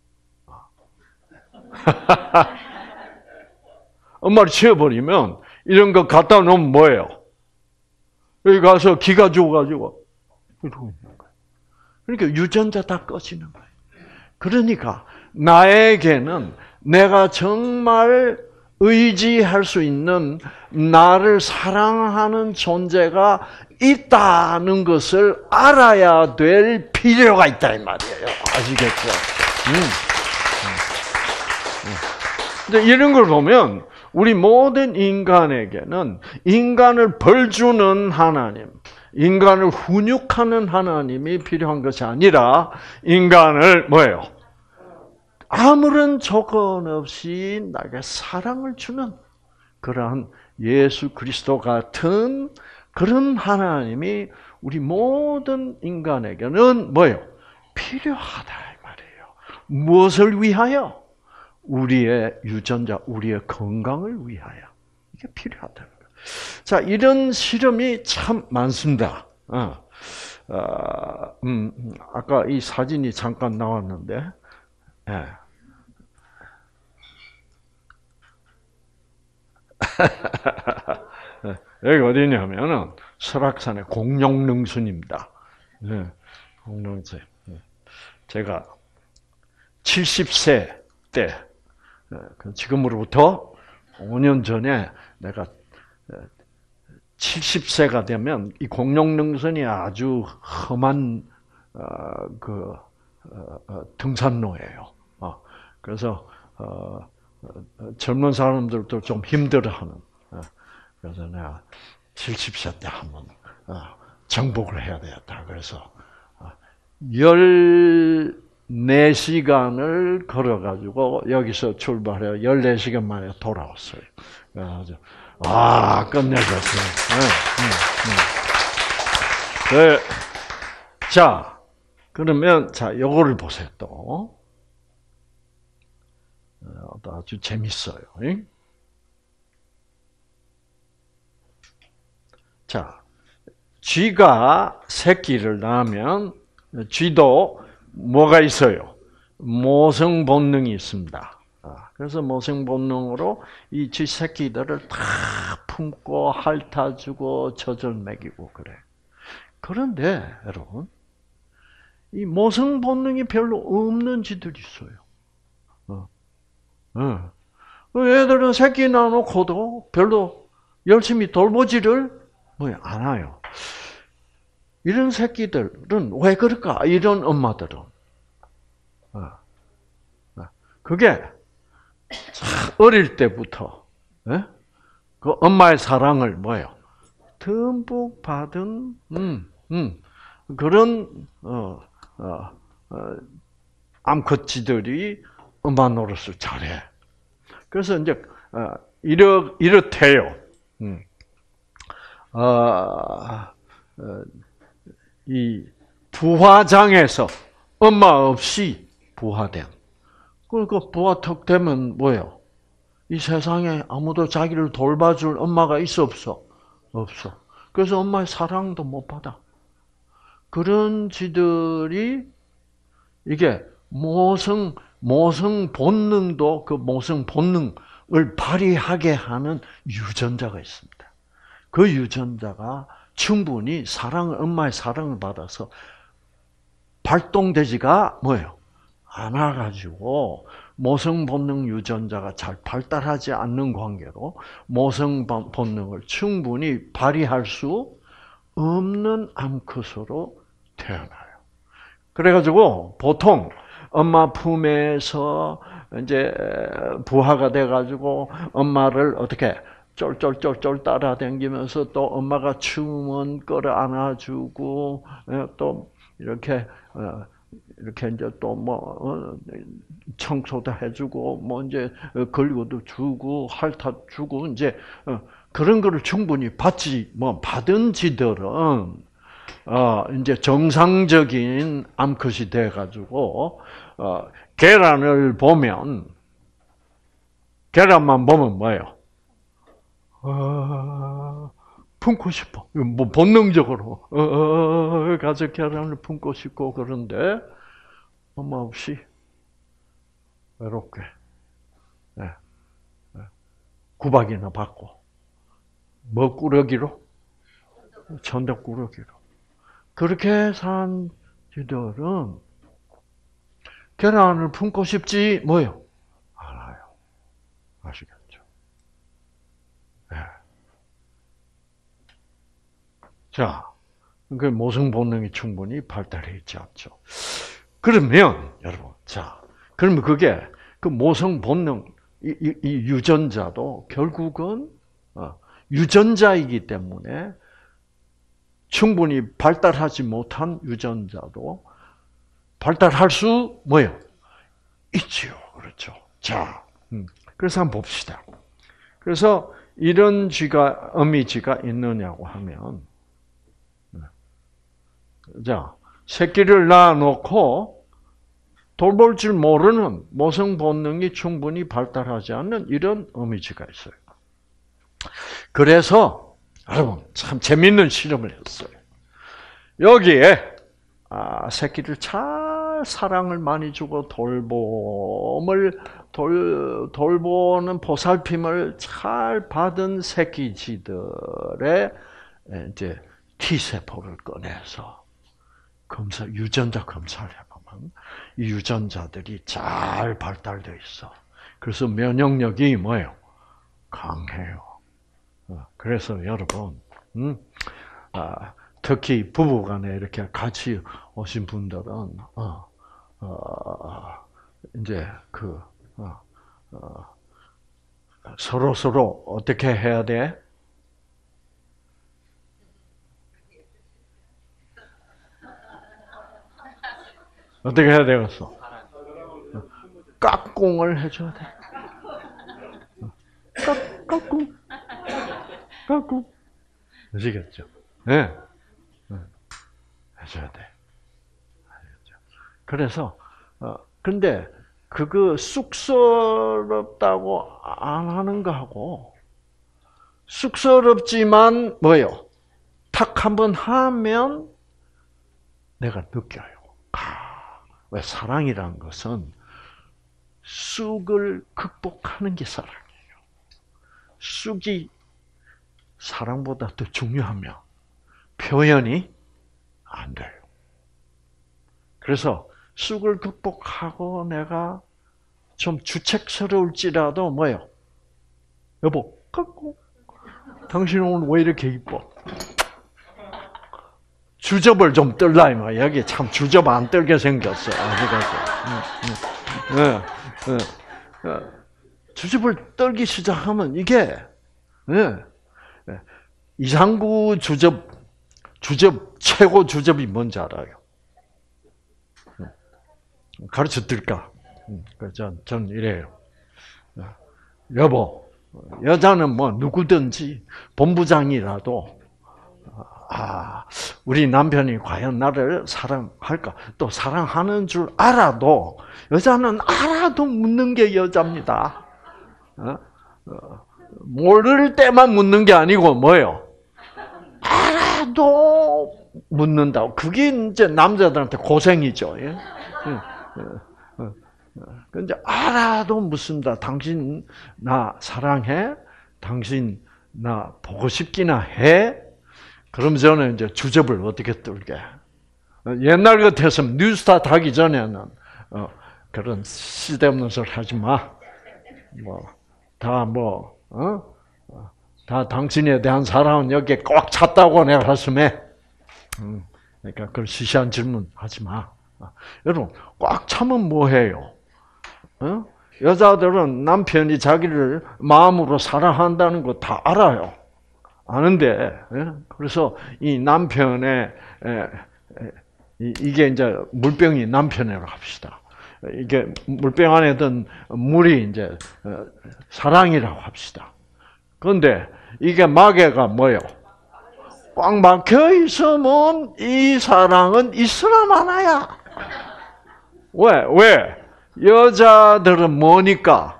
엄마를 치워버리면 이런 거 갖다 놓으면 뭐예요? 여기 가서 기가 죽어가지고 이러고 있는 거예요. 그러니까 유전자 다 꺼지는 거예요. 그러니까 나에게는 내가 정말 의지할 수 있는 나를 사랑하는 존재가 있다는 것을 알아야 될 필요가 있다 이 말이에요. 아시겠죠? 근데 이런 걸 보면 우리 모든 인간에게는 인간을 벌주는 하나님, 인간을 훈육하는 하나님이 필요한 것이 아니라 인간을 뭐예요? 아무런 조건 없이 나에게 사랑을 주는 그러한 예수 그리스도 같은 그런 하나님이 우리 모든 인간에게는 뭐예요? 필요하다 이 말이에요. 무엇을 위하여? 우리의 유전자, 우리의 건강을 위하여. 이게 필요하다는 거예요. 자, 이런 실험이 참 많습니다. 아까 이 사진이 잠깐 나왔는데, 예. 여기 어디냐면은 설악산의 공룡능선입니다. 네, 공룡능선. 제가 70세 때, 지금으로부터 5년 전에 내가 70세가 되면 이 공룡능선이 아주 험한 등산로예요. 그래서 젊은 사람들도 좀 힘들어하는. 그래서 내가 70세 때 한번 정복을 해야 되겠다. 그래서 14시간을 걸어가지고 여기서 출발해서 14시간 만에 돌아왔어요. 그래서 끝내줬어요. 네. 자, 그러면 요거를 보세요 또. 아주 재밌어요. 자, 쥐가 새끼를 낳으면 쥐도 뭐가 있어요? 모성 본능이 있습니다. 그래서 모성 본능으로 이 쥐 새끼들을 다 품고 핥아주고 젖을 먹이고 그래. 그런데 여러분, 이 모성 본능이 별로 없는 쥐들이 있어요. 얘들은 새끼 낳아놓고도 별로 열심히 돌보지를 않아요. 이런 새끼들은 왜 그럴까? 이런 엄마들은 그게 어릴 때부터 그 엄마의 사랑을 뭐예요? 듬뿍 받은 그런 암컷쥐들이 엄마 노릇을 잘해. 그래서 이제 이렇대요. 이 부화장에서 엄마 없이 부화된. 그러니까 부화턱 되면 뭐예요? 이 세상에 아무도 자기를 돌봐줄 엄마가 있어 없어? 없어. 그래서 엄마의 사랑도 못 받아. 그런 쥐들이 이게 모성 본능도 그 모성 본능을 발휘하게 하는 유전자가 있습니다. 그 유전자가 충분히 엄마의 사랑을 받아서 발동되지가 뭐예요? 않아가지고 모성 본능 유전자가 잘 발달하지 않는 관계로 모성 본능을 충분히 발휘할 수 없는 암컷으로 태어나요. 그래가지고 보통 엄마 품에서 이제 부화가 돼가지고 엄마를 어떻게 쫄쫄쫄쫄 따라다니면서 또 엄마가 추우면 끌어안아주고 또 이렇게 이제 또 뭐 청소도 해주고 뭐 이제 걸고도 주고 핥아 주고 이제 그런 거를 충분히 받은 쥐들은 이제 정상적인 암컷이 돼가지고 계란만 보면 뭐예요? 품고 싶어. 뭐 본능적으로 가서 계란을 품고 싶고 그런데 엄마 없이 외롭게 구박이나 받고 먹구러기로 천덕꾸러기로 그렇게 산 쥐들은 계란을 품고 싶지 뭐요? 않아요. 아시겠죠? 네. 자, 그 모성 본능이 충분히 발달해 있지 않죠. 그러면 여러분, 그러면 그게 그 모성 본능 이 유전자도 결국은 유전자이기 때문에 충분히 발달하지 못한 유전자도 발달할 수 뭐예요? 있지요. 그렇죠. 자, 그래서 한번 봅시다. 그래서 이런 어미쥐가 있느냐고 하면, 자, 새끼를 낳아놓고 돌볼 줄 모르는 모성 본능이 충분히 발달하지 않는 이런 어미쥐가 있어요. 그래서 여러분 참 재밌는 실험을 했어요. 여기에 새끼를 잘 사랑을 많이 주고 돌보는 보살핌을 잘 받은 새끼쥐들의 이제 T 세포를 꺼내서 유전자 검사를 해보면 이 유전자들이 잘 발달되어 있어. 그래서 면역력이 뭐예요? 강해요. 그래서 여러분, 특히 부부간에 이렇게 같이 오신 분들은 이제 서로 어떻게 해야 돼? 어떻게 해야 되겠어? 깍꿍을 해줘야 돼. 깍꿍. 아시겠죠? 네. 해줘야 돼. 알겠죠? 그래서, 근데, 그거 쑥스럽다고 안 하는 거하고, 쑥스럽지만, 뭐요? 탁 한번 하면, 내가 느껴요. 왜 사랑이라는 것은, 쑥을 극복하는 게 사랑이에요. 쑥이 사랑보다 더 중요하면 표현이 안 돼요. 그래서 쑥을 극복하고 내가 좀 주책스러울지라도 뭐예요? 여보, 당신 오늘 왜 이렇게 이뻐? 주접을 좀 떨라 이 말이야. 여기 참 주접 안 떨게 생겼어. 아직까지. 주접을 떨기 시작하면 이게 이상구 주접 최고 주접이 뭔지 알아요? 가르쳐 드릴까? 전 이래요. 여보, 여자는 뭐 누구든지 본부장이라도 우리 남편이 과연 나를 사랑할까? 또 사랑하는 줄 알아도 여자는 알아도 묻는 게 여자입니다. 모를 때만 묻는 게 아니고 뭐예요? 알아도 묻는다고. 그게 이제 남자들한테 고생이죠. 예? 근데 알아도 묻습니다. 당신 나 사랑해? 당신 나 보고 싶기나 해? 그럼 저는 이제 주접을 어떻게 떨게? 옛날 같았으면 뉴스타트 하기 전에는 그런 쓸데없는 소리 하지 마. 다 당신에 대한 사랑은 여기에 꽉 찼다고 내가 가슴에. 그러니까 그런 시시한 질문 하지 마. 여러분 꽉 차면 뭐해요? 여자들은 남편이 자기를 마음으로 사랑한다는 거 다 알아요. 아는데 그래서 이 남편의 이게 이제 물병이 남편이라고 합시다. 이게 물병 안에 든 물이 이제 사랑이라고 합시다. 그런데 이게 마개가 뭐예요? 꽉 막혀 있으면 이 사랑은 있으나 마나야. 왜? 여자들은 뭐니까?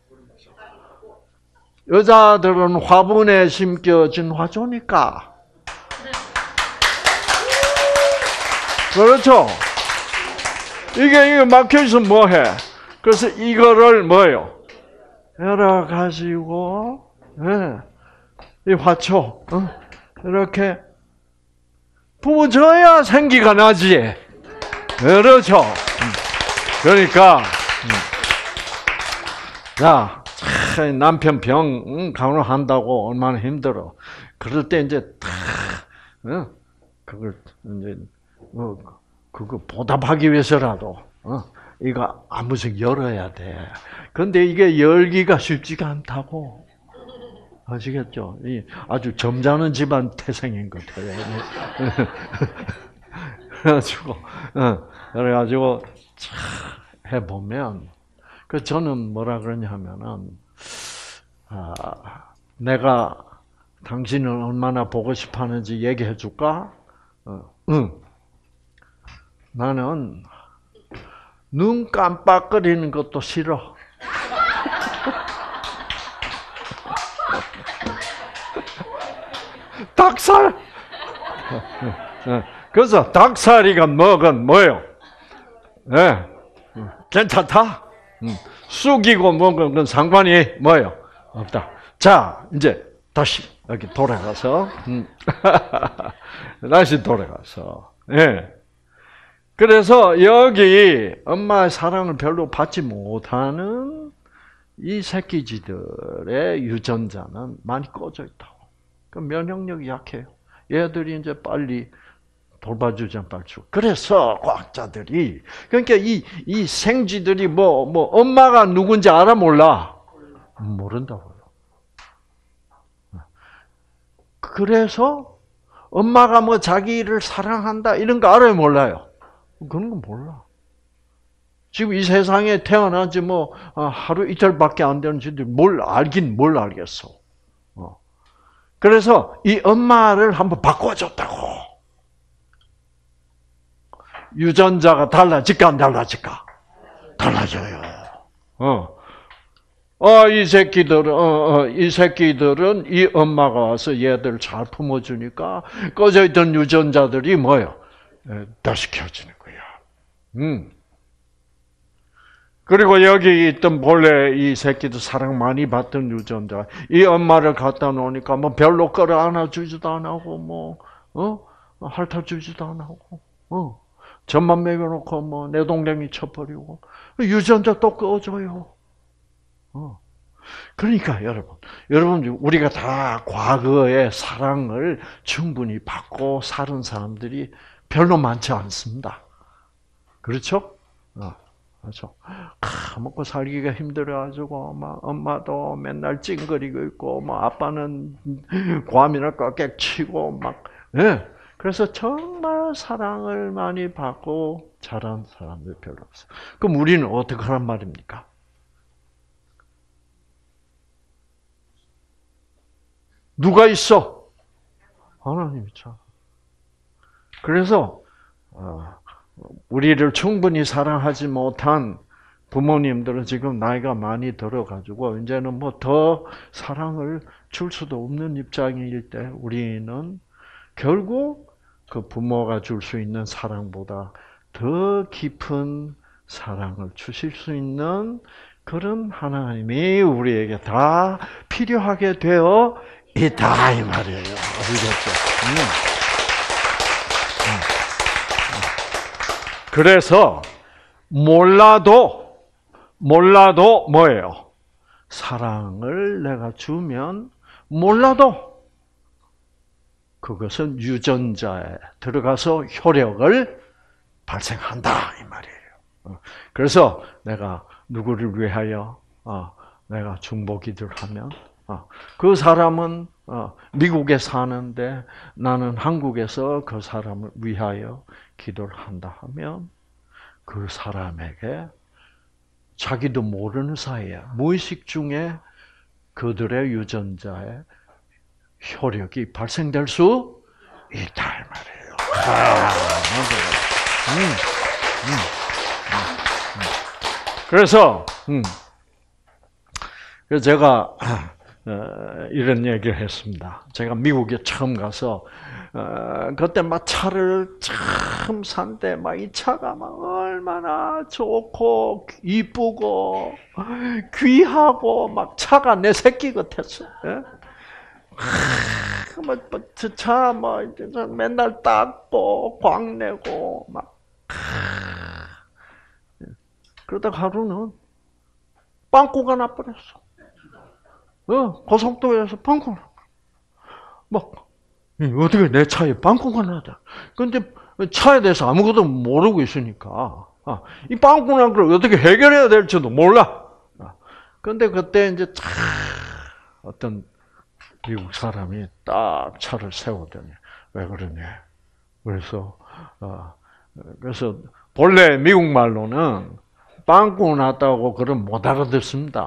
여자들은 화분에 심겨진 화초니까. 그렇죠? 이게 막혀있으면 뭐해? 그래서 이거를 뭐예요? 열어가지고, 이 화초, 이렇게 부어줘야 생기가 나지. 그렇죠? 그러니까, 자, 남편 병 간호한다고 얼마나 힘들어. 그럴 때 이제 그걸 이제 그거 보답하기 위해서라도 이거 한 번씩 열어야 돼. 그런데 이게 열기가 쉽지가 않다고. 아시겠죠? 이 아주 점잖은 집안 태생인 것 같아요. 그래가지고 해보면 저는 뭐라 그러냐면은 내가 당신을 얼마나 보고 싶어하는지 얘기해 줄까? 응. 나는 눈 깜빡거리는 것도 싫어. 닭살. 그래서 닭살이건 뭐건 뭐예요? 네. 괜찮다. 쑥이고 뭐건 상관이 뭐예요? 없다. 자, 이제 다시 여기 돌아가서 다시 돌아가서. 예. 그래서 여기 엄마의 사랑을 별로 받지 못하는 이 새끼쥐들의 유전자는 많이 꺼져 있다고. 그 면역력이 약해요. 얘들이 이제 빨리 돌봐주지 않죠. 그래서 과학자들이 그러니까 이 생쥐들이 뭐 엄마가 누군지 알아 몰라? 모른다고요. 그래서 엄마가 뭐 자기를 사랑한다 이런 거 알아요 몰라요? 그런 건 몰라. 지금 이 세상에 태어나지 뭐 하루 이틀밖에 안 되는 쥐들이 뭘 알겠어. 그래서 이 엄마를 한번 바꿔줬다고. 유전자가 달라질까 안 달라질까? 달라져요. 이 새끼들은 이 엄마가 와서 얘들 잘 품어주니까 꺼져있던 유전자들이 뭐예요? 다시 켜지는 거야. 그리고 여기 있던 본래 이 새끼도 사랑 많이 받던 유전자, 이 엄마를 갖다 놓으니까 뭐 별로 끌어안아주지도 안 하고 핥아주지도 안 하고, 젖만 먹여놓고 뭐 내동댕이 쳐버리고 유전자 또 꺼져요. 그러니까 여러분 우리가 다 과거의 사랑을 충분히 받고 사는 사람들이 별로 많지 않습니다. 그렇죠? 그렇죠? 먹고 살기가 힘들어가지고 막 엄마도 맨날 찡그리고 있고, 뭐 아빠는 과민을 꽉꽉 치고 막, 예. 그래서 정말 사랑을 많이 받고 자란 사람들 별로 없어요. 그럼 우리는 어떻게 하란 말입니까? 누가 있어? 하나님 있죠. 그래서 우리를 충분히 사랑하지 못한 부모님들은 지금 나이가 많이 들어가지고 이제는 뭐 더 사랑을 줄 수도 없는 입장일 때 우리는 결국 그 부모가 줄 수 있는 사랑보다 더 깊은 사랑을 주실 수 있는 그런 하나님이 우리에게 다 필요하게 되어 있다 이 말이에요. 아시겠죠? 그래서 몰라도 뭐예요? 사랑을 내가 주면 몰라도 그것은 유전자에 들어가서 효력을 발생한다 이 말이에요. 그래서 내가 누구를 위하여 내가 중보기도를 하면 그 사람은 미국에 사는데 나는 한국에서 그 사람을 위하여 기도를 한다 하면 그 사람에게 자기도 모르는 사이에 무의식 중에 그들의 유전자에 효력이 발생될 수 있다 이 말이에요. 그래서 제가 이런 얘기를 했습니다. 제가 미국에 처음 가서 그때 막 차를 처음 산데 막 이 차가 막 얼마나 좋고 이쁘고 귀하고 막 차가 내 새끼 같았어. 차 맨날 닦고 광내고 막 그러다가 하루는 빵꾸가 나버렸어. 고속도로에서 빵꾸가 막 어떻게 내 차에 빵꾸가 나다. 근데 차에 대해서 아무것도 모르고 있으니까 이 빵꾸 난 걸 어떻게 해결해야 될지도 몰라. 근데 그때 이제 어떤 미국 사람이 딱 차를 세우더니 왜 그러냐. 그래서 본래 미국 말로는 빵꾸 났다고 그럼 못 알아듣습니다.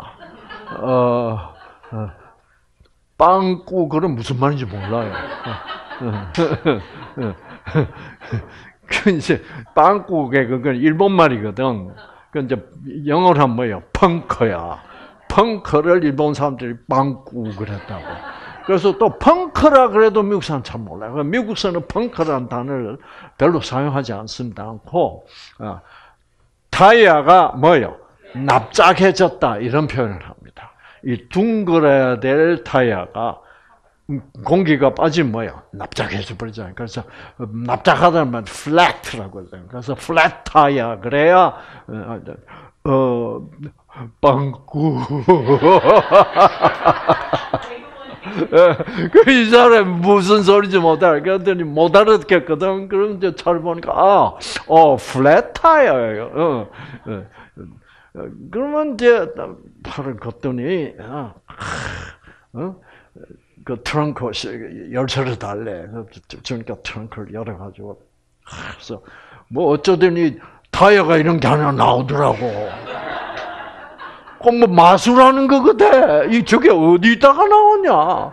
빵꾸 그럼 무슨 말인지 몰라요. 그 이제 빵꾸게 그건 일본 말이거든. 그 이제 영어로 하면 뭐예요? 펑커야. 펑커를 일본 사람들이 빵꾸 그랬다고. 그래서 또 펑커라 그래도 미국 사람 잘 몰라요. 미국에서는 펑커라는 단어를 별로 사용하지 않고 타이어가 뭐예요? 납작해졌다 이런 표현을 합니다. 이 둥그러야 될 타이어가 공기가 빠지면 뭐예요? 납작해져 버리잖아요. 그래서 납작하다는 말 flat라고 하잖아요. 그래서 flat 타이어 그래야 빵꾸. 이 사람 무슨 소리인지 못 알아. 그랬더니 못 알아듣겠거든. 그럼 이제 차를 보니까 플랫 타이어예요. 그러면 이제 팔을 걷더니 그 트렁크 열쇠를 달래. 그러니까 트렁크를 열어가지고 그래서 뭐 어쩌더니 타이어가 이런 게 하나 나오더라고. 꼭 뭐 마술하는 거 같아. 저게 어디다가 나오냐?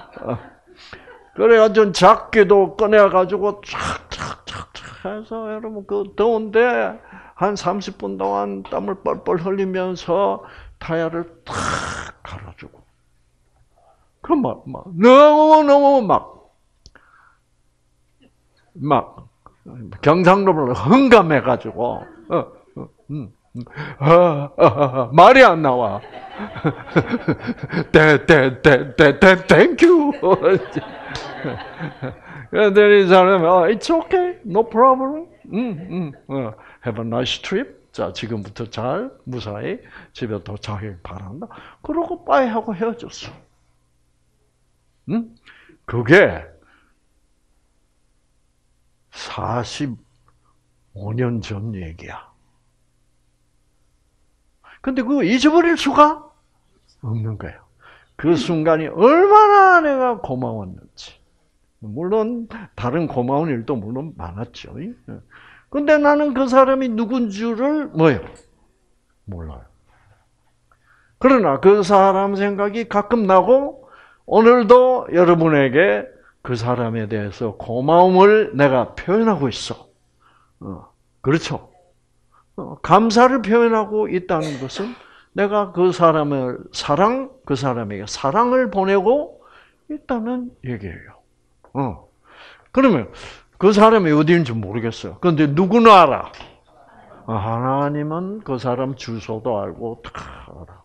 그래가지고 작게도 꺼내가지고 착착착착 해서 여러분 그 더운데 한 30분 동안 땀을 뻘뻘 흘리면서 타이어를 탁 갈아주고. 그럼 너무 경상도로 흥감해가지고 말이 안 나와. 땡큐. 그런데 이 사람은 it's okay, no problem. Have a nice trip. 자, 지금부터 잘 무사히 집에 도착하길 바란다. 그러고 빠이 하고 헤어졌어. 그게 45년 전 얘기야. 근데 그거 잊어버릴 수가 없는 거예요. 그 순간이 얼마나 내가 고마웠는지. 물론 다른 고마운 일도 물론 많았죠. 근데 나는 그 사람이 누군 줄을 뭐예요? 몰라요. 그러나 그 사람 생각이 가끔 나고 오늘도 여러분에게 그 사람에 대해서 고마움을 내가 표현하고 있어. 그렇죠? 감사를 표현하고 있다는 것은 내가 그 사람을 그 사람에게 사랑을 보내고 있다는 얘기예요. 그러면 그 사람이 어디인지 모르겠어요. 그런데 누구는 알아? 하나님은 그 사람 주소도 알고 다 알아.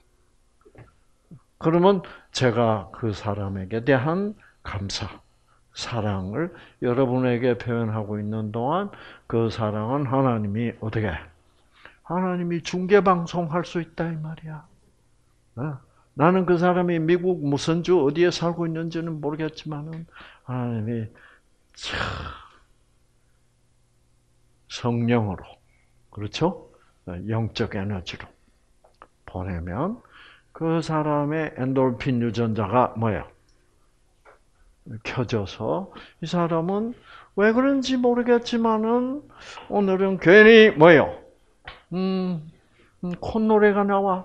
그러면 제가 그 사람에게 대한 감사, 사랑을 여러분에게 표현하고 있는 동안 그 사랑은 하나님이 어떻게? 하나님이 중계방송할 수 있다 이 말이야. 나는 그 사람이 미국 무슨 주 어디에 살고 있는지는 모르겠지만은 하나님이 성령으로, 그렇죠? 영적 에너지로 보내면 그 사람의 엔돌핀 유전자가 뭐야? 켜져서 이 사람은 왜 그런지 모르겠지만은 오늘은 괜히 뭐요? 콧노래가 나와.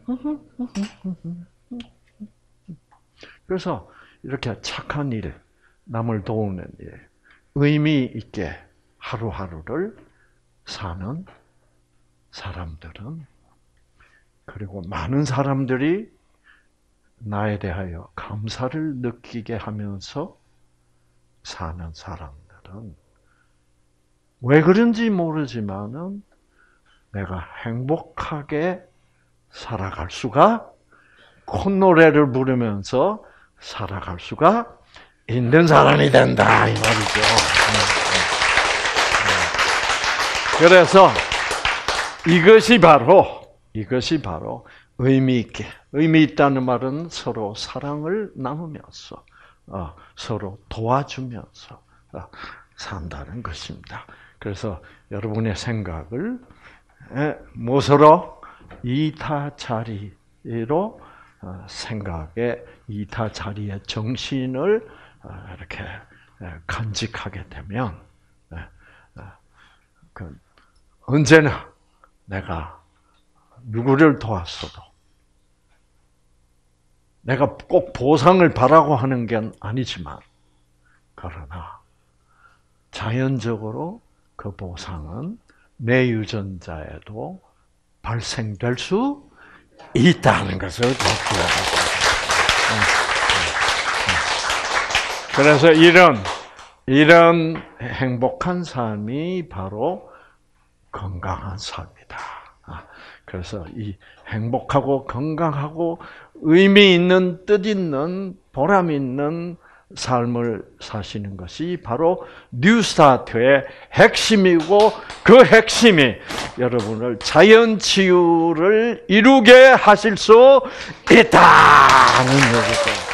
그래서 이렇게 착한 일, 남을 도우는 일, 의미 있게 하루하루를 사는 사람들은, 그리고 많은 사람들이 나에 대하여 감사를 느끼게 하면서 사는 사람들은 왜 그런지 모르지만은 내가 행복하게 살아갈 수가, 콧노래를 부르면서 살아갈 수가 있는 사람이 된다 이 말이죠. 그래서 이것이 바로 의미 있게, 의미 있다는 말은 서로 사랑을 나누면서 서로 도와주면서 산다는 것입니다. 그래서 여러분의 생각을 무엇으로? 이타자리로 생각의 이타자리의 정신을 이렇게 간직하게 되면 언제나 내가 누구를 도왔어도 내가 꼭 보상을 바라고 하는 게 아니지만, 그러나 자연적으로 그 보상은 내 유전자에도 발생될 수 있다는 것을 기억하고. 그래서 이런 행복한 삶이 바로 건강한 삶이다. 그래서 이 행복하고 건강하고 의미 있는, 뜻 있는, 보람 있는 삶을 사시는 것이 바로 뉴스타트의 핵심이고, 그 핵심이 여러분을 자연치유를 이루게 하실 수 있다는 얘기죠.